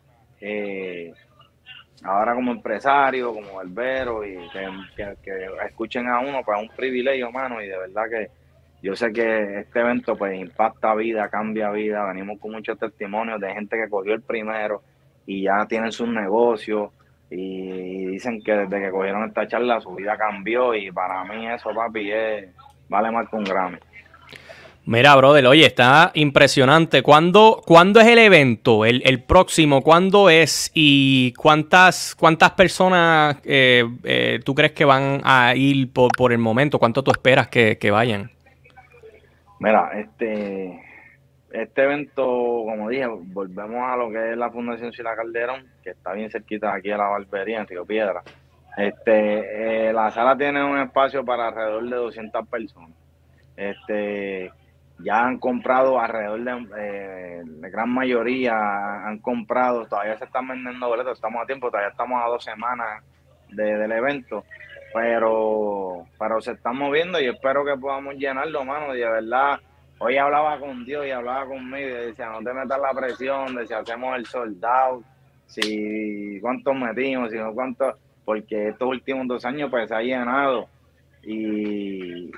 Speaker 2: ahora como empresario, como barbero, y que escuchen a uno, pues es un privilegio, mano, y de verdad que yo sé que este evento pues impacta vida, cambia vida. Venimos con muchos testimonios de gente que cogió el primero y ya tienen sus negocios y dicen que desde que cogieron esta charla su vida cambió, y para mí eso, papi, vale más que un Grammy.
Speaker 1: Mira, brother, oye, está impresionante. ¿Cuándo es el evento? ¿El próximo? ¿Cuándo es? ¿Y cuántas personas tú crees que van a ir por el momento? ¿Cuánto tú esperas que vayan?
Speaker 2: Mira, este evento, como dije, volvemos a lo que es la Fundación Sila Calderón, que está bien cerquita aquí a la barbería en Río Piedra. La sala tiene un espacio para alrededor de 200 personas. Ya han comprado alrededor de la gran mayoría han comprado, todavía se están vendiendo boletos, estamos a tiempo, todavía estamos a 2 semanas del evento, pero se están moviendo y espero que podamos llenarlo, mano. Y de verdad, hoy hablaba con Dios y hablaba conmigo y decía, no te metas la presión de si hacemos el sold out, si cuántos metimos, si no cuántos, porque estos últimos 2 años pues se ha llenado. Y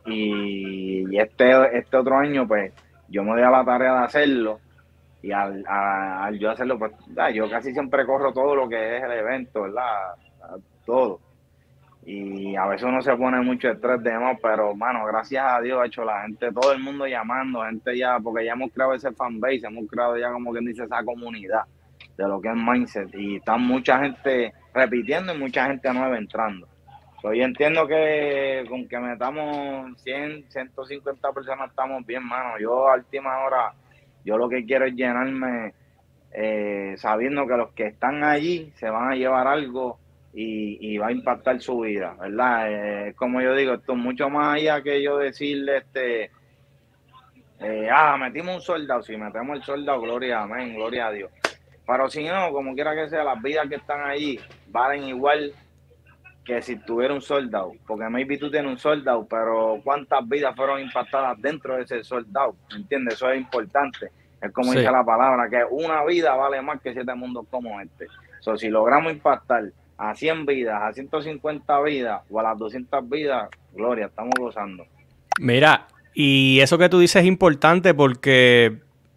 Speaker 2: este otro año pues yo me di a la tarea de hacerlo, y al yo hacerlo pues yo casi siempre corro todo lo que es el evento, ¿verdad? Todo, y a veces uno se pone mucho estrés de más, pero mano, gracias a Dios ha hecho la gente, todo el mundo llamando, gente ya, porque ya hemos creado ese fanbase, hemos creado ya, como quien dice, esa comunidad de lo que es Mindset, y está mucha gente repitiendo y mucha gente nueva entrando. Yo entiendo que con que metamos 100, 150 personas estamos bien, mano. Yo a última hora, yo lo que quiero es llenarme sabiendo que los que están allí se van a llevar algo y va a impactar su vida, ¿verdad? Como yo digo, esto es mucho más allá que yo decirle, metimos un soldado. Si metemos el soldado, gloria, amén, gloria a Dios. Pero si no, como quiera que sea, las vidas que están allí valen igual que si tuviera un soldado, porque maybe tú tienes un soldado, pero cuántas vidas fueron impactadas dentro de ese soldado, ¿entiendes? Eso es importante. Es como dice la palabra, que una vida vale más que 7 mundos como este. So, si logramos impactar a 100 vidas, a 150 vidas o a las 200 vidas, gloria, estamos gozando.
Speaker 1: Mira, y eso que tú dices es importante porque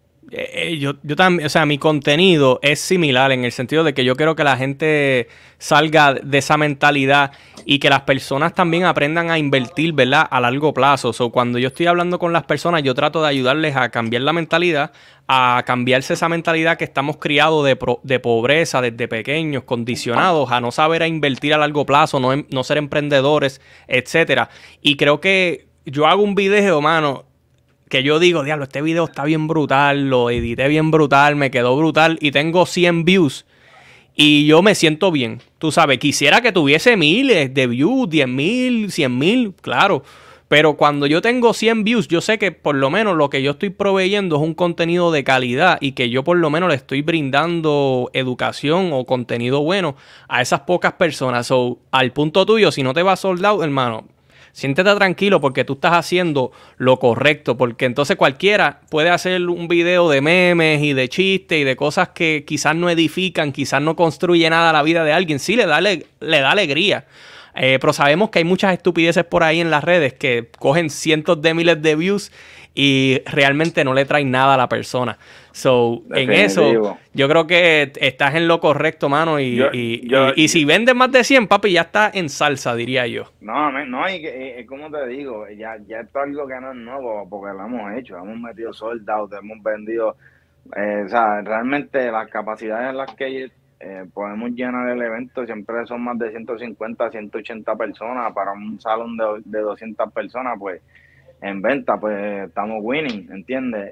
Speaker 1: yo también, o sea, mi contenido es similar en el sentido de que yo quiero que la gente salga de esa mentalidad y que las personas también aprendan a invertir, ¿verdad?, a largo plazo. So, cuando yo estoy hablando con las personas, yo trato de ayudarles a cambiar la mentalidad, a cambiarse esa mentalidad que estamos criados de pobreza desde pequeños, condicionados a no saber a invertir a largo plazo, no ser emprendedores, etcétera. Y creo que yo hago un video, mano, que yo digo, diablo, este video está bien brutal, lo edité bien brutal, me quedó brutal y tengo 100 views y yo me siento bien. Tú sabes, quisiera que tuviese miles de views, 10,000, 100,000, claro. Pero cuando yo tengo 100 views, yo sé que por lo menos lo que yo estoy proveyendo es un contenido de calidad y que yo por lo menos le estoy brindando educación o contenido bueno a esas pocas personas. So, al punto tuyo, si no te vas sold out, hermano, siéntete tranquilo porque tú estás haciendo lo correcto, porque entonces cualquiera puede hacer un video de memes y de chistes y de cosas que quizás no edifican, quizás no construye nada a la vida de alguien. Sí, le da alegría, pero sabemos que hay muchas estupideces por ahí en las redes que cogen cientos de miles de views y realmente no le traen nada a la persona. So, en eso, yo creo que estás en lo correcto, mano. Y si vendes más de 100, papi, ya está en salsa, diría yo.
Speaker 2: No, y como te digo, ya esto es algo que no es nuevo, porque lo hemos hecho. Hemos metido sold out, hemos vendido. O sea, realmente las capacidades en las que podemos llenar el evento siempre son más de 150, 180 personas. Para un salón de 200 personas, pues en venta, pues estamos winning, ¿entiendes?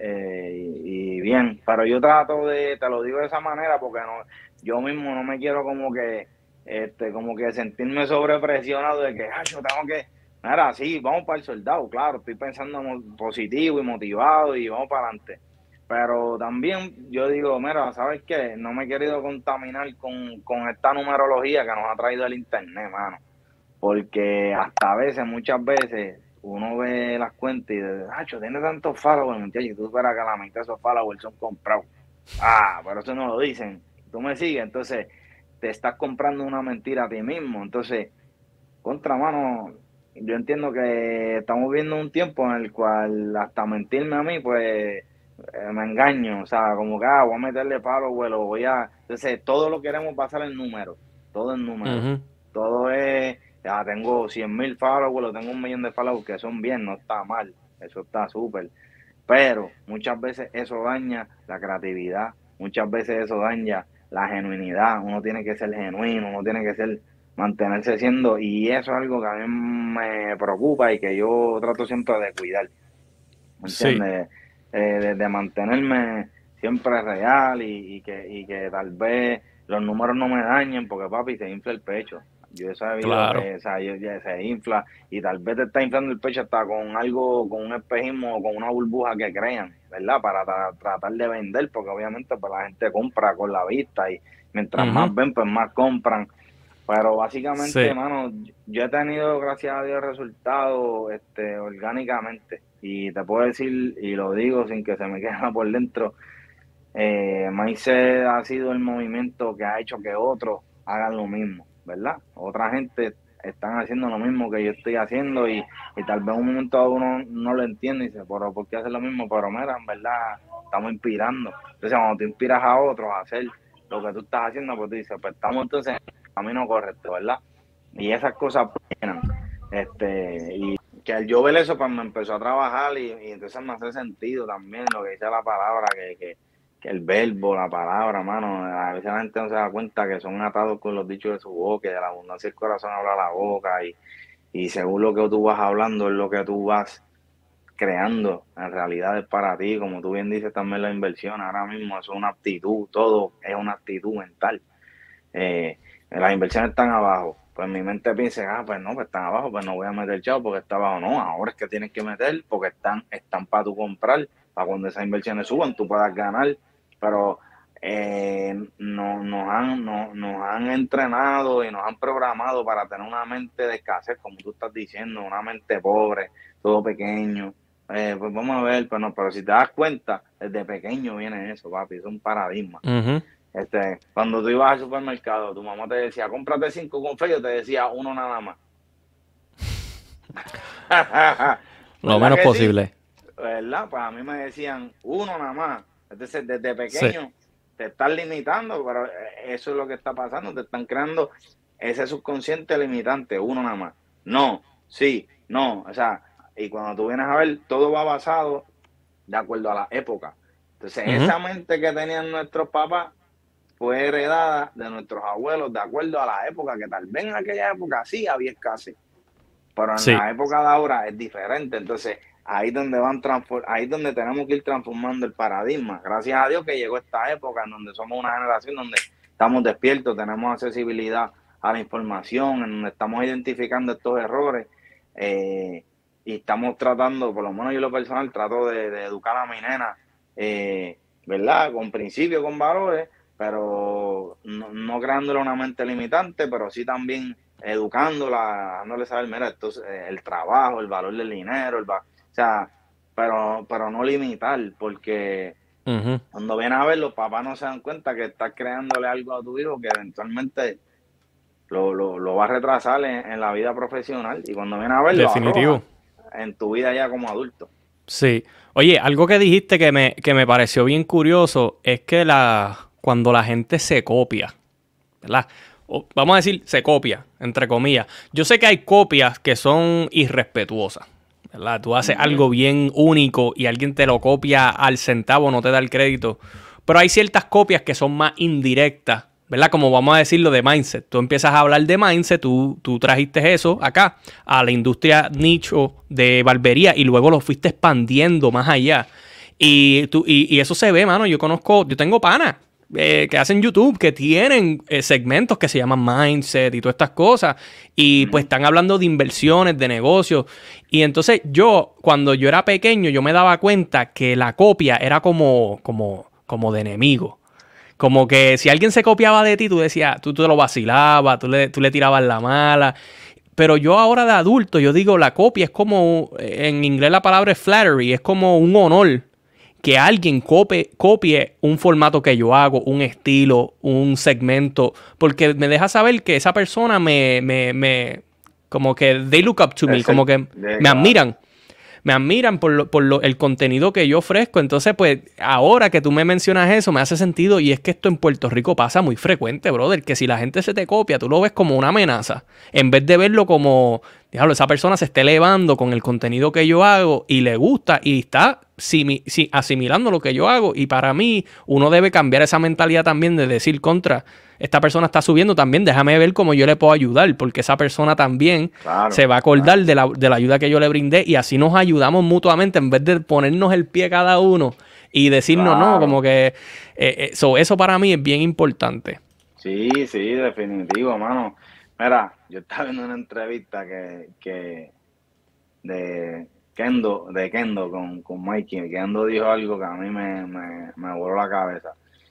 Speaker 2: Y bien, pero yo trato te lo digo de esa manera porque yo mismo no me quiero como que sentirme sobrepresionado de que yo Mira, sí, vamos para el soldado, claro, estoy pensando positivo y motivado y vamos para adelante. Pero también yo digo, mira, ¿sabes qué? No me he querido contaminar con esta numerología que nos ha traído el internet, mano. Porque hasta a veces, muchas veces, uno ve las cuentas y dice, Nacho, tiene tantos followers, muchachos, y tú esperas que la mitad de esos followers son comprados. Pero eso no lo dicen. Tú me sigues, entonces te estás comprando una mentira a ti mismo. Entonces, mano, yo entiendo que estamos viendo un tiempo en el cual hasta mentirme a mí, pues me engaño. O sea, como que voy a meterle palo, güey, lo voy a. Entonces, todo lo queremos pasar en número. Todo en número. Todo es. Ya tengo 100,000 followers, tengo 1,000,000 de followers, que son bien, no está mal. Eso está súper. Pero muchas veces eso daña la creatividad. Muchas veces eso daña la genuinidad. Uno tiene que ser genuino, uno tiene que ser mantenerse siendo, y eso es algo que a mí me preocupa y que yo trato siempre de cuidar, ¿me entiendes? Sí. De mantenerme siempre real y que tal vez los números no me dañen, porque papi, se infla el pecho. Yo he sabido que, o sea, ya se infla y tal vez te está inflando el pecho hasta con algo, con un espejismo o con una burbuja que crean, ¿verdad? Para tratar de vender, porque obviamente pues la gente compra con la vista y mientras más ven, pues más compran. Pero básicamente, hermano, yo he tenido, gracias a Dios, resultados orgánicamente. Y te puedo decir, y lo digo sin que se me quede por dentro, Mindset ha sido el movimiento que ha hecho que otros hagan lo mismo, ¿verdad? Otra gente están haciendo lo mismo que yo estoy haciendo y tal vez en un momento uno no lo entiende y dice, pero ¿por qué hacer lo mismo? Pero mira, en verdad, estamos inspirando. Entonces, cuando te inspiras a otros a hacer lo que tú estás haciendo, pues tú dices, pues estamos entonces camino correcto, ¿verdad? Y esas cosas llenan. Y que al yo ver eso, pues me empezó a trabajar y entonces me hace sentido también lo que dice la palabra, que el verbo, la palabra, mano, a veces la gente no se da cuenta que son atados con los dichos de su boca y de la abundancia del corazón habla la boca y según lo que tú vas hablando es lo que tú vas creando en realidad es para ti, como tú bien dices también la inversión, ahora mismo eso es una actitud, todo es una actitud mental. Las inversiones están abajo, pues mi mente piensa, pues no, pues están abajo, pues no voy a meter chavo porque está abajo, no, ahora es que tienes que meter porque están para tú comprar, para cuando esas inversiones suban tú puedas ganar, pero nos han entrenado y nos han programado para tener una mente de escasez, como tú estás diciendo, una mente pobre, todo pequeño. Pues vamos a ver, pero si te das cuenta, desde pequeño viene eso, papi, es un paradigma. Cuando tú ibas al supermercado, tu mamá te decía, cómprate 5 confes, yo te decía 1 nada más.
Speaker 1: Lo menos posible.
Speaker 2: Sí? ¿Verdad? Pues a mí me decían 1 nada más. Entonces, desde pequeño te están limitando, pero eso es lo que está pasando. Te están creando ese subconsciente limitante, 1 nada más. No, sí, no. O sea, y cuando tú vienes a ver, todo va basado de acuerdo a la época. Entonces, esa mente que tenían nuestros papás fue heredada de nuestros abuelos de acuerdo a la época, que tal vez en aquella época sí había escasez, pero en la época de ahora es diferente. Entonces ahí es donde ahí es donde tenemos que ir transformando el paradigma. Gracias a Dios que llegó esta época en donde somos una generación donde estamos despiertos, tenemos accesibilidad a la información, en donde estamos identificando estos errores y estamos tratando, por lo menos yo lo personal, trato de educar a mi nena, ¿verdad? Con principios, con valores, pero no creándole una mente limitante, pero sí también educándola, dándole saber, mira, esto es el trabajo, el valor del dinero, o sea, pero no limitar, porque cuando vienen a ver, los papás no se dan cuenta que estás creándole algo a tu hijo que eventualmente lo va a retrasar en la vida profesional, y cuando vienen a verlo,
Speaker 1: definitivo,
Speaker 2: en tu vida ya como adulto.
Speaker 1: Sí. Oye, algo que dijiste que me pareció bien curioso es que cuando la gente se copia, ¿verdad? Vamos a decir, se copia, entre comillas. Yo sé que hay copias que son irrespetuosas, ¿verdad? Tú haces algo bien único y alguien te lo copia al centavo, no te da el crédito. Pero hay ciertas copias que son más indirectas, ¿verdad? Como vamos a decirlo de mindset. Tú empiezas a hablar de mindset, tú trajiste eso acá a la industria nicho de barbería y luego lo fuiste expandiendo más allá. Y eso se ve, mano. Yo tengo panas que hacen YouTube, que tienen segmentos que se llaman Mindset y todas estas cosas. Y pues están hablando de inversiones, de negocios. Y entonces yo, cuando yo era pequeño, yo me daba cuenta que la copia era como de enemigo. Como que si alguien se copiaba de ti, tú decías, tú te lo vacilabas, tú le tirabas la mala. Pero yo ahora de adulto, yo digo, la copia es como, en inglés la palabra es flattery, es como un honor que alguien copie un formato que yo hago, un estilo, un segmento, porque me deja saber que esa persona como que they look up to me, como que me admiran. Me admiran por el contenido que yo ofrezco. Entonces, pues, ahora que tú me mencionas eso, me hace sentido. Y es que esto en Puerto Rico pasa muy frecuente, brother. Que si la gente se te copia, tú lo ves como una amenaza. En vez de verlo como, diablo, esa persona se está elevando con el contenido que yo hago y le gusta y está asimilando lo que yo hago. Y para mí, uno debe cambiar esa mentalidad también de decir contra. Esta persona está subiendo también, déjame ver cómo yo le puedo ayudar, porque esa persona también se va a acordar de la ayuda que yo le brindé y así nos ayudamos mutuamente en vez de ponernos el pie cada uno y decirnos no, como que eso para mí es bien importante.
Speaker 2: Sí, definitivo, mano. Mira, yo estaba viendo una entrevista que de Kendo con Mikey. Kendo dijo algo que a mí me voló la cabeza.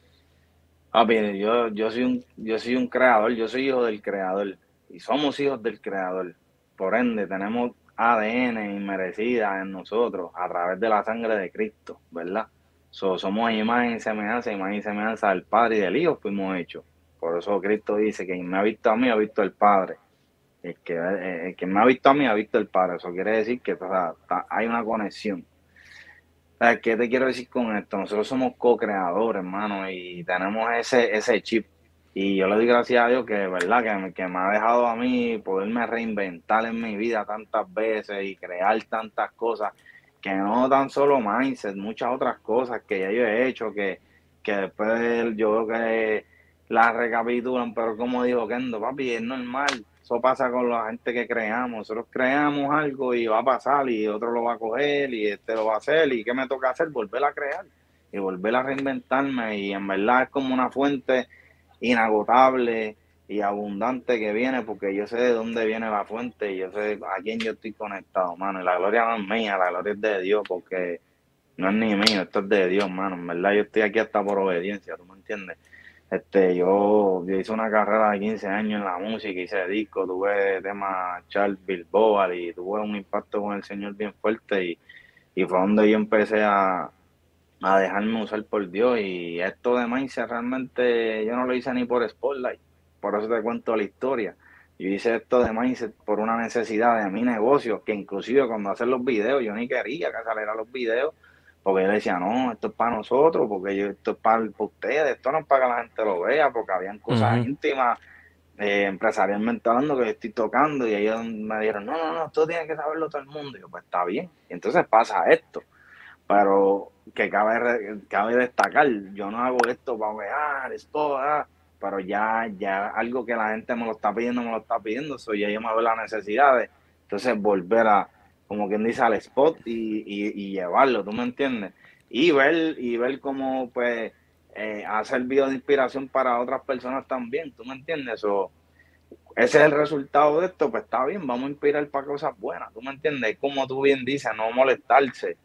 Speaker 2: Papi, yo soy un creador, yo soy hijo del creador y somos hijos del creador. Por ende, tenemos ADN inmerecida en nosotros a través de la sangre de Cristo, ¿verdad? Somos imagen y semejanza del Padre y del Hijo fuimos hechos. Por eso Cristo dice que quien me ha visto a mí ha visto al Padre. El que me ha visto a mí ha visto al Padre. Eso quiere decir que hay una conexión. ¿Qué te quiero decir con esto? Nosotros somos co-creadores, hermano, y tenemos ese chip. Y yo le doy gracias a Dios que, ¿verdad? Que me ha dejado a mí poderme reinventar en mi vida tantas veces y crear tantas cosas, que no tan solo mindset, muchas otras cosas que ya yo he hecho, que después yo veo que las recapitulan, pero como dijo Kendo, papi, es normal. Eso pasa con la gente que creamos. Nosotros creamos algo y va a pasar y otro lo va a coger y este lo va a hacer. ¿Y qué me toca hacer? Volver a crear y volver a reinventarme. Y en verdad es como una fuente inagotable y abundante que viene porque yo sé de dónde viene la fuente y yo sé a quién yo estoy conectado, mano. Y la gloria no es mía, la gloria es de Dios porque no es ni mío, esto es de Dios, mano. En verdad yo estoy aquí hasta por obediencia, ¿tú me entiendes? Yo hice una carrera de 15 años en la música, hice disco, tuve temas Charles Billboard y tuve un impacto con el Señor bien fuerte y fue donde yo empecé a dejarme usar por Dios y esto de Mindset realmente yo no lo hice ni por Spotlight, por eso te cuento la historia. Yo hice esto de Mindset por una necesidad de mi negocio, que inclusive cuando hacen los videos yo ni quería que salieran los videos, porque yo decía, no, esto es para nosotros, porque esto es para ustedes, esto no es para que la gente lo vea, porque habían cosas íntimas, empresarialmente hablando, que yo estoy tocando, y ellos me dijeron, no, esto tiene que saberlo todo el mundo. Y yo, pues está bien. Y entonces pasa esto, pero que cabe destacar, yo no hago esto para ver, esto, pero ya algo que la gente me lo está pidiendo, eso ya yo me veo la necesidad de, entonces volver a, como quien dice, al spot y llevarlo, ¿tú me entiendes? Y ver cómo, pues, ha servido de inspiración para otras personas también, ¿tú me entiendes? Ese es el resultado de esto, pues está bien, vamos a inspirar para cosas buenas, ¿tú me entiendes? Como tú bien dices, no molestarse,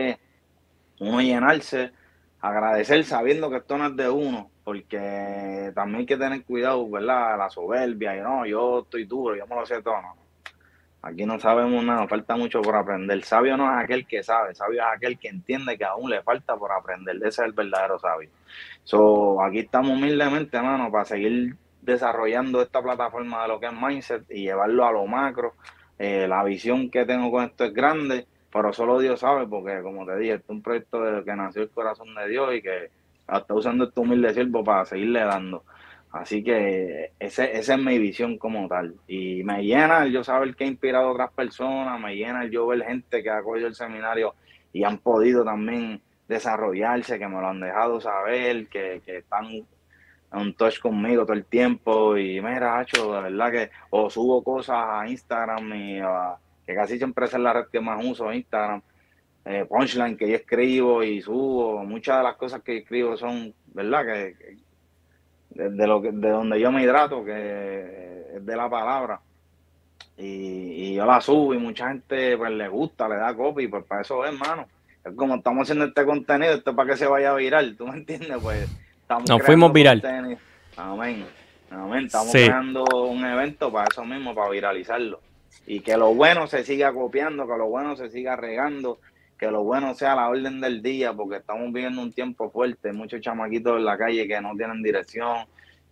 Speaker 2: uno llenarse, agradecer sabiendo que esto no es de uno, porque también hay que tener cuidado, ¿verdad? La soberbia, y no, yo estoy duro, yo me lo sé todo, no. Aquí no sabemos nada, falta mucho por aprender. Sabio no es aquel que sabe, sabio es aquel que entiende que aún le falta por aprender. Ese es el verdadero sabio. Aquí estamos humildemente, hermano, para seguir desarrollando esta plataforma de lo que es Mindset y llevarlo a lo macro. La visión que tengo con esto es grande, pero solo Dios sabe, porque como te dije, este es un proyecto que nació el corazón de Dios y que está usando este humilde siervo para seguirle dando. Así que esa es mi visión como tal. Y me llena el yo saber que he inspirado a otras personas, me llena el yo ver gente que ha cogido el seminario y han podido también desarrollarse, que me lo han dejado saber, que están en touch conmigo todo el tiempo. Y mira, Hacho, de verdad que o subo cosas a Instagram, que casi siempre es la red que más uso, Instagram. Punchline que yo escribo y subo, muchas de las cosas que escribo son, ¿verdad? Que de donde yo me hidrato, que es de la palabra. Y yo la subo y mucha gente pues le gusta, le da copy, pues para eso es, hermano. Es como estamos haciendo este contenido, esto es para que se vaya a viral, ¿tú me entiendes? Pues estamos
Speaker 1: Nos fuimos
Speaker 2: creando
Speaker 1: viral.
Speaker 2: contenido. Amén. Amén. Estamos
Speaker 1: Sí.
Speaker 2: creando un evento para eso mismo, para viralizarlo. Y que lo bueno se siga copiando, que lo bueno se siga regando, que lo bueno sea la orden del día, porque estamos viviendo un tiempo fuerte, muchos chamaquitos en la calle que no tienen dirección,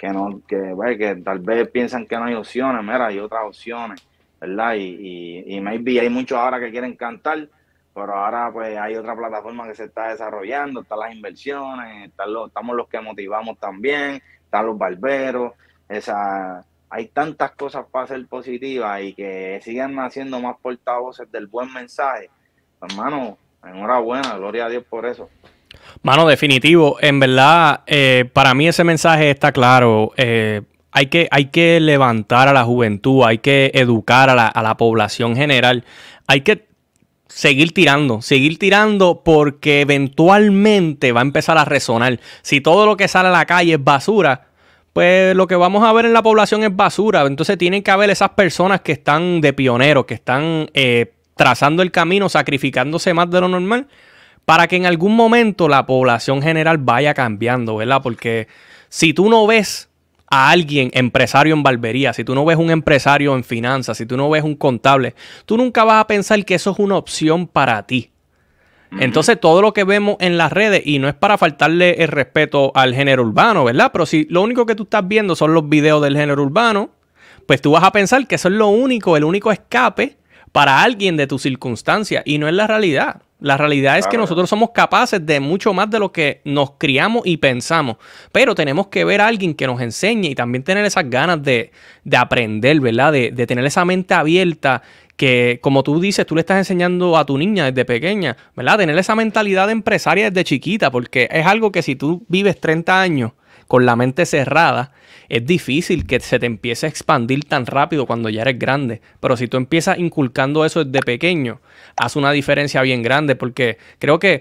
Speaker 2: que tal vez piensan que no hay opciones, mira, hay otras opciones, ¿verdad? Y maybe hay muchos ahora que quieren cantar, pero ahora pues hay otra plataforma que se está desarrollando, están las inversiones, estamos los que motivamos también, están los barberos, hay tantas cosas para ser positivas y que sigan haciendo más portavoces del buen mensaje. Hermano, enhorabuena, gloria a Dios por eso.
Speaker 1: Mano, definitivo. En verdad, para mí ese mensaje está claro. Hay que levantar a la juventud, hay que educar a la población general. Hay que seguir tirando porque eventualmente va a empezar a resonar. Si todo lo que sale a la calle es basura, pues lo que vamos a ver en la población es basura. Entonces tienen que haber esas personas que están de pioneros, que están trazando el camino, sacrificándose más de lo normal, para que en algún momento la población general vaya cambiando, ¿verdad? Porque si tú no ves a alguien empresario en barbería, si tú no ves un empresario en finanzas, si tú no ves un contable, tú nunca vas a pensar que eso es una opción para ti. Entonces todo lo que vemos en las redes, y no es para faltarle el respeto al género urbano, ¿verdad? Pero si lo único que tú estás viendo son los videos del género urbano, pues tú vas a pensar que eso es lo único, el único escape para alguien de tu circunstancia, y no es la realidad. La realidad es que nosotros somos capaces de mucho más de lo que nos criamos y pensamos, pero tenemos que ver a alguien que nos enseñe y también tener esas ganas de aprender, ¿verdad? De tener esa mente abierta que, como tú dices, tú le estás enseñando a tu niña desde pequeña, ¿verdad? Tener esa mentalidad de empresaria desde chiquita, porque es algo que si tú vives 30 años con la mente cerrada, es difícil que se te empiece a expandir tan rápido cuando ya eres grande. Pero si tú empiezas inculcando eso desde pequeño, hace una diferencia bien grande, porque creo que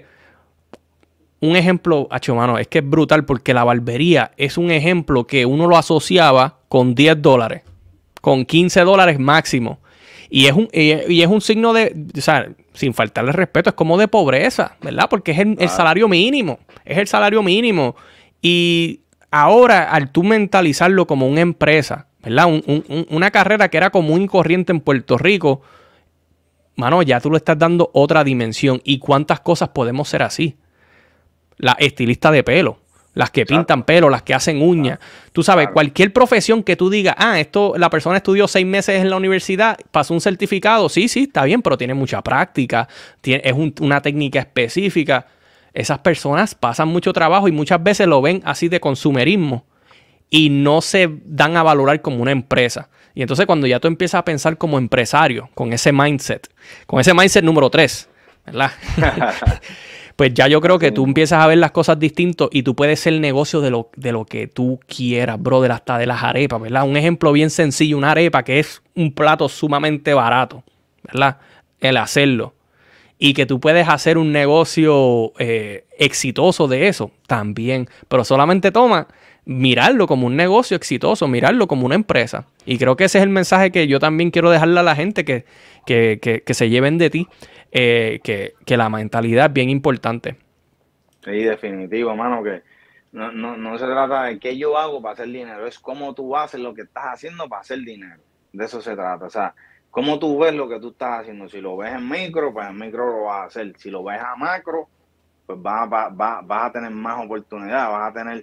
Speaker 1: un ejemplo, mano, es que es brutal, porque la barbería es un ejemplo que uno lo asociaba con $10, con $15 máximo. Y es un signo de, o sea, sin faltarle respeto, es como de pobreza, ¿verdad? Porque es el salario mínimo, es el salario mínimo. Y ahora, al tú mentalizarlo como una empresa, ¿verdad? Una carrera que era común y corriente en Puerto Rico, mano, ya tú le estás dando otra dimensión. ¿Y cuántas cosas podemos ser así? La estilista de pelo, las que pintan pelo, las que hacen uñas. Tú sabes, cualquier profesión que tú digas, la persona estudió 6 meses en la universidad, pasó un certificado, sí, está bien, pero tiene mucha práctica, es una técnica específica. Esas personas pasan mucho trabajo y muchas veces lo ven así de consumerismo y no se dan a valorar como una empresa. Y entonces cuando ya tú empiezas a pensar como empresario, con ese mindset número 3, ¿verdad? Pues ya yo creo que tú empiezas a ver las cosas distintos y tú puedes ser negocio de lo que tú quieras, brother, hasta de las arepas, ¿verdad? Un ejemplo bien sencillo, una arepa que es un plato sumamente barato, ¿verdad? El hacerlo. Y que tú puedes hacer un negocio exitoso de eso también. Pero solamente toma mirarlo como un negocio exitoso, mirarlo como una empresa. Y creo que ese es el mensaje que yo también quiero dejarle a la gente que se lleven de ti. Que la mentalidad es bien importante.
Speaker 2: Sí, definitivo, mano, que no se trata de qué yo hago para hacer dinero, es cómo tú haces lo que estás haciendo para hacer dinero. De eso se trata, o sea, cómo tú ves lo que tú estás haciendo. Si lo ves en micro, pues en micro lo vas a hacer. Si lo ves a macro, pues vas a tener más oportunidades, vas a tener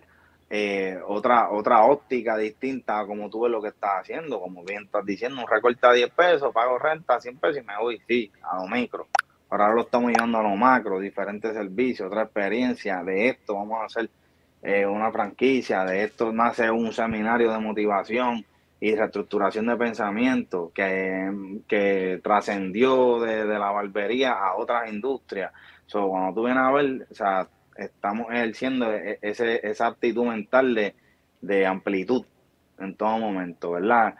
Speaker 2: otra óptica distinta a como tú ves lo que estás haciendo. Como bien estás diciendo, un recorte a 10 pesos, pago renta 100 pesos y me voy, sí, a lo micro. Ahora lo estamos llevando a lo macro, diferentes servicios, otra experiencia. De esto vamos a hacer una franquicia, de esto nace un seminario de motivación y reestructuración de pensamiento que trascendió de la barbería a otras industrias. So, cuando tú vienes a ver, o sea, estamos ejerciendo esa actitud mental de amplitud en todo momento, ¿verdad?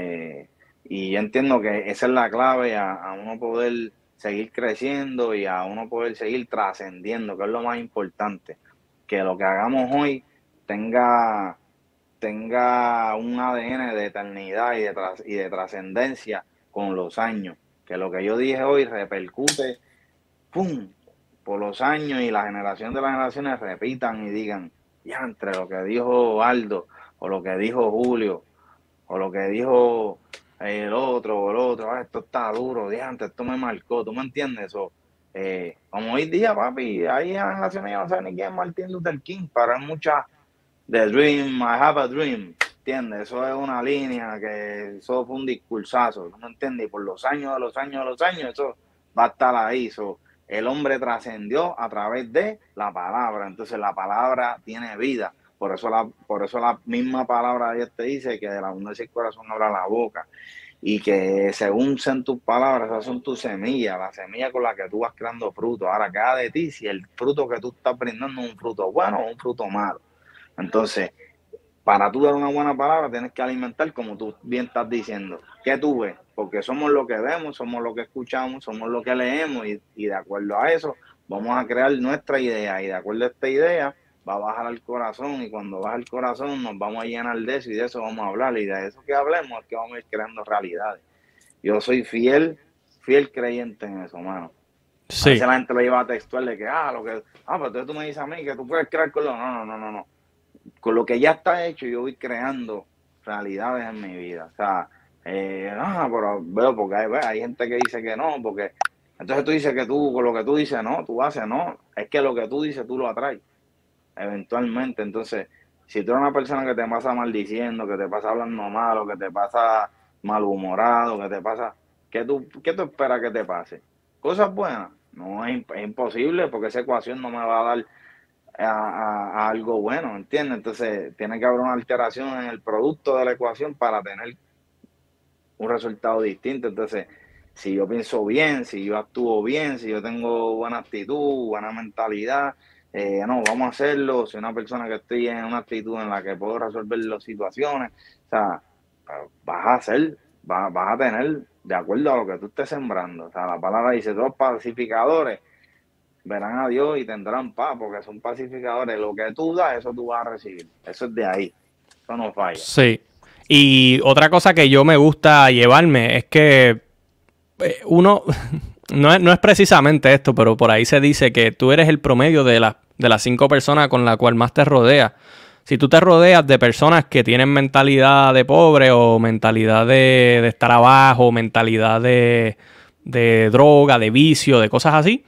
Speaker 2: Y yo entiendo que esa es la clave a uno poder seguir creciendo y a uno poder seguir trascendiendo, que es lo más importante. Que lo que hagamos hoy tenga tenga un ADN de eternidad y de trascendencia con los años. Que lo que yo dije hoy repercute, ¡pum!, por los años, y la generación de las generaciones repitan y digan, ya, entre lo que dijo Aldo, o lo que dijo Julio, o lo que dijo el otro, esto está duro, diante, esto me marcó, ¿tú me entiendes? Como hoy día, papi, hay generaciones que no saben ni quién es Martin Luther King, pero hay muchas, The Dream, I have a dream, ¿entiendes? Eso es una línea, que eso fue un discursazo, ¿tú me entiendes? Y por los años, eso va a estar ahí. El hombre trascendió a través de la palabra, entonces la palabra tiene vida. Por eso la misma palabra de Dios te dice que de la abundancia del corazón habla la boca, y que según sean tus palabras, esas son tus semillas, la semilla con la que tú vas creando fruto. Ahora queda de ti si el fruto que tú estás brindando es un fruto bueno o un fruto malo. Entonces, para tú dar una buena palabra, tienes que alimentar, como tú bien estás diciendo, ¿qué tú ves? Porque somos lo que vemos, somos lo que escuchamos, somos lo que leemos, y de acuerdo a eso vamos a crear nuestra idea, y de acuerdo a esta idea va a bajar al corazón, y cuando baja al corazón nos vamos a llenar de eso, y de eso vamos a hablar, y de eso que hablemos es que vamos a ir creando realidades. Yo soy fiel creyente en eso, mano.
Speaker 1: Sí.
Speaker 2: A veces la gente lo lleva a textual de que, pero entonces tú me dices a mí que tú puedes crear con lo... No. Con lo que ya está hecho, yo voy creando realidades en mi vida. O sea, pero veo, porque hay gente que dice que no, porque entonces tú dices que tú, con lo que tú dices, no, tú haces, no. Es que lo que tú dices, tú lo atraes, eventualmente. Entonces, si tú eres una persona que te pasa maldiciendo, que te pasa hablando malo, que te pasa malhumorado, que te pasa... ¿Qué tú esperas que te pase? ¿Cosas buenas? No, es imposible, porque esa ecuación no me va a dar a algo bueno, ¿entiendes? Entonces tiene que haber una alteración en el producto de la ecuación para tener un resultado distinto. Entonces, si yo pienso bien, si yo actúo bien, si yo tengo buena actitud, buena mentalidad, no, vamos a hacerlo. Si una persona que estoy en una actitud en la que puedo resolver las situaciones, o sea, vas a tener, de acuerdo a lo que tú estés sembrando. O sea, la palabra dice, todos pacificadores verán a Dios y tendrán paz, porque son pacificadores. Lo que tú das, eso tú vas a recibir. Eso es de ahí. Eso no falla.
Speaker 1: Sí. Y otra cosa que yo me gusta llevarme es que uno, no es precisamente esto, pero por ahí se dice que tú eres el promedio de las 5 personas con las cuales más te rodeas. Si tú te rodeas de personas que tienen mentalidad de pobre, o mentalidad de estar abajo, mentalidad de droga, de vicio, de cosas así,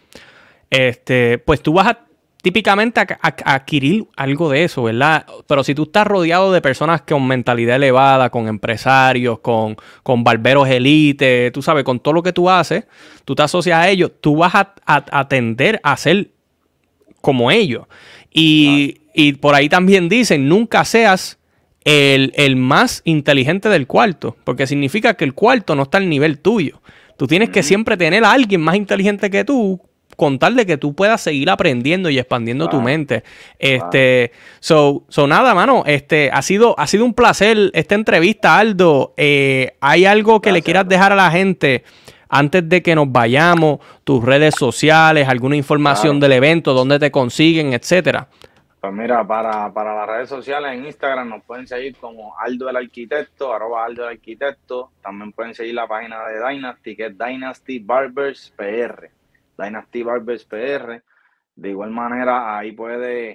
Speaker 1: pues tú vas típicamente a adquirir algo de eso, ¿verdad? Pero si tú estás rodeado de personas con mentalidad elevada, con empresarios, con barberos elite, tú sabes, con todo lo que tú haces, tú te asocias a ellos, tú vas a tender a ser como ellos. Y por ahí también dicen, nunca seas el más inteligente del cuarto, porque significa que el cuarto no está al nivel tuyo. Tú tienes que siempre tener a alguien más inteligente que tú, con tal de que tú puedas seguir aprendiendo y expandiendo tu mente. Nada, mano, ha sido un placer esta entrevista, Aldo. ¿Hay algo que le quieras dejar a la gente antes de que nos vayamos? Tus redes sociales, alguna información del evento, dónde te consiguen, etcétera.
Speaker 2: Pues mira, para las redes sociales, en Instagram nos pueden seguir como Aldo el Arquitecto, @Aldo el Arquitecto. También pueden seguir la página de Dynasty, que es Dynasty Barbers PR. Dynasty Barbers PR. De igual manera, ahí pueden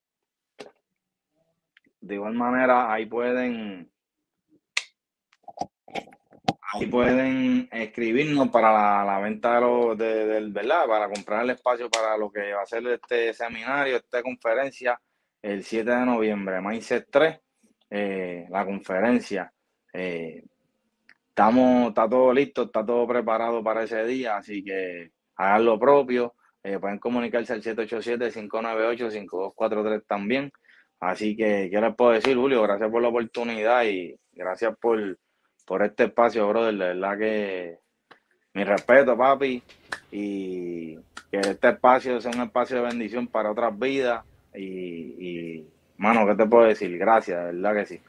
Speaker 2: escribirnos para la venta del ¿verdad? Para comprar el espacio para lo que va a ser este seminario, esta conferencia, el 7 de noviembre, Mindset 3, la conferencia. Está todo listo, está todo preparado para ese día, así que hagan lo propio. Pueden comunicarse al 787-598-5243 también. Así que, ¿qué les puedo decir, Julio? Gracias por la oportunidad y gracias por este espacio, brother. De verdad que mi respeto, papi, y que este espacio sea un espacio de bendición para otras vidas. Mano, ¿qué te puedo decir? Gracias, de verdad que sí.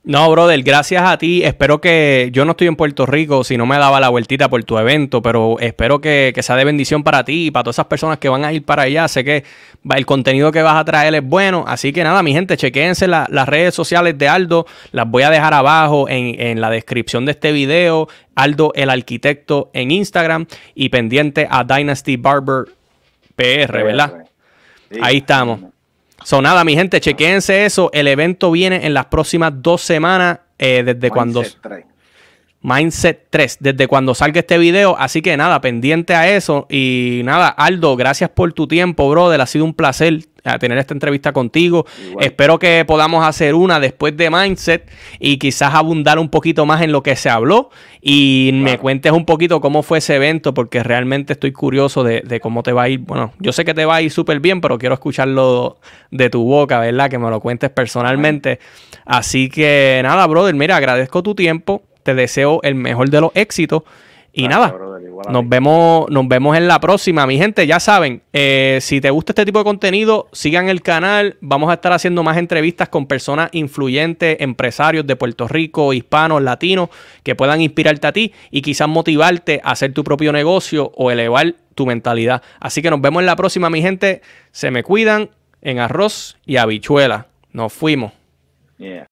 Speaker 1: No, brother, gracias a ti. Espero que yo no estoy en Puerto Rico, si no me daba la vueltita por tu evento, pero espero que sea de bendición para ti y para todas esas personas que van a ir para allá. Sé que el contenido que vas a traer es bueno, así que nada, mi gente, chequéense las redes sociales de Aldo. Las voy a dejar abajo en la descripción de este video. Aldo el Arquitecto en Instagram y pendiente a Dynasty Barber PR, ¿verdad?
Speaker 2: Sí.
Speaker 1: Ahí estamos. Nada, mi gente, chequéense eso. El evento viene en las próximas 2 semanas desde cuando... Mindset 3, desde cuando salga este video. Así que nada, pendiente a eso. Y nada, Aldo, gracias por tu tiempo, brother. Ha sido un placer tener esta entrevista contigo. Igual. Espero que podamos hacer una después de Mindset y quizás abundar un poquito más en lo que se habló. Y me cuentes un poquito cómo fue ese evento, porque realmente estoy curioso de cómo te va a ir. Bueno, yo sé que te va a ir súper bien, pero quiero escucharlo de tu boca, ¿verdad? Que me lo cuentes personalmente. Así que nada, brother, mira, agradezco tu tiempo. Te deseo el mejor de los éxitos. Y nada, brother, nos vemos en la próxima. Mi gente, ya saben, si te gusta este tipo de contenido, sigan el canal. Vamos a estar haciendo más entrevistas con personas influyentes, empresarios de Puerto Rico, hispanos, latinos, que puedan inspirarte a ti y quizás motivarte a hacer tu propio negocio o elevar tu mentalidad. Así que nos vemos en la próxima, mi gente. Se me cuidan en arroz y habichuela. Nos fuimos.
Speaker 2: Yeah.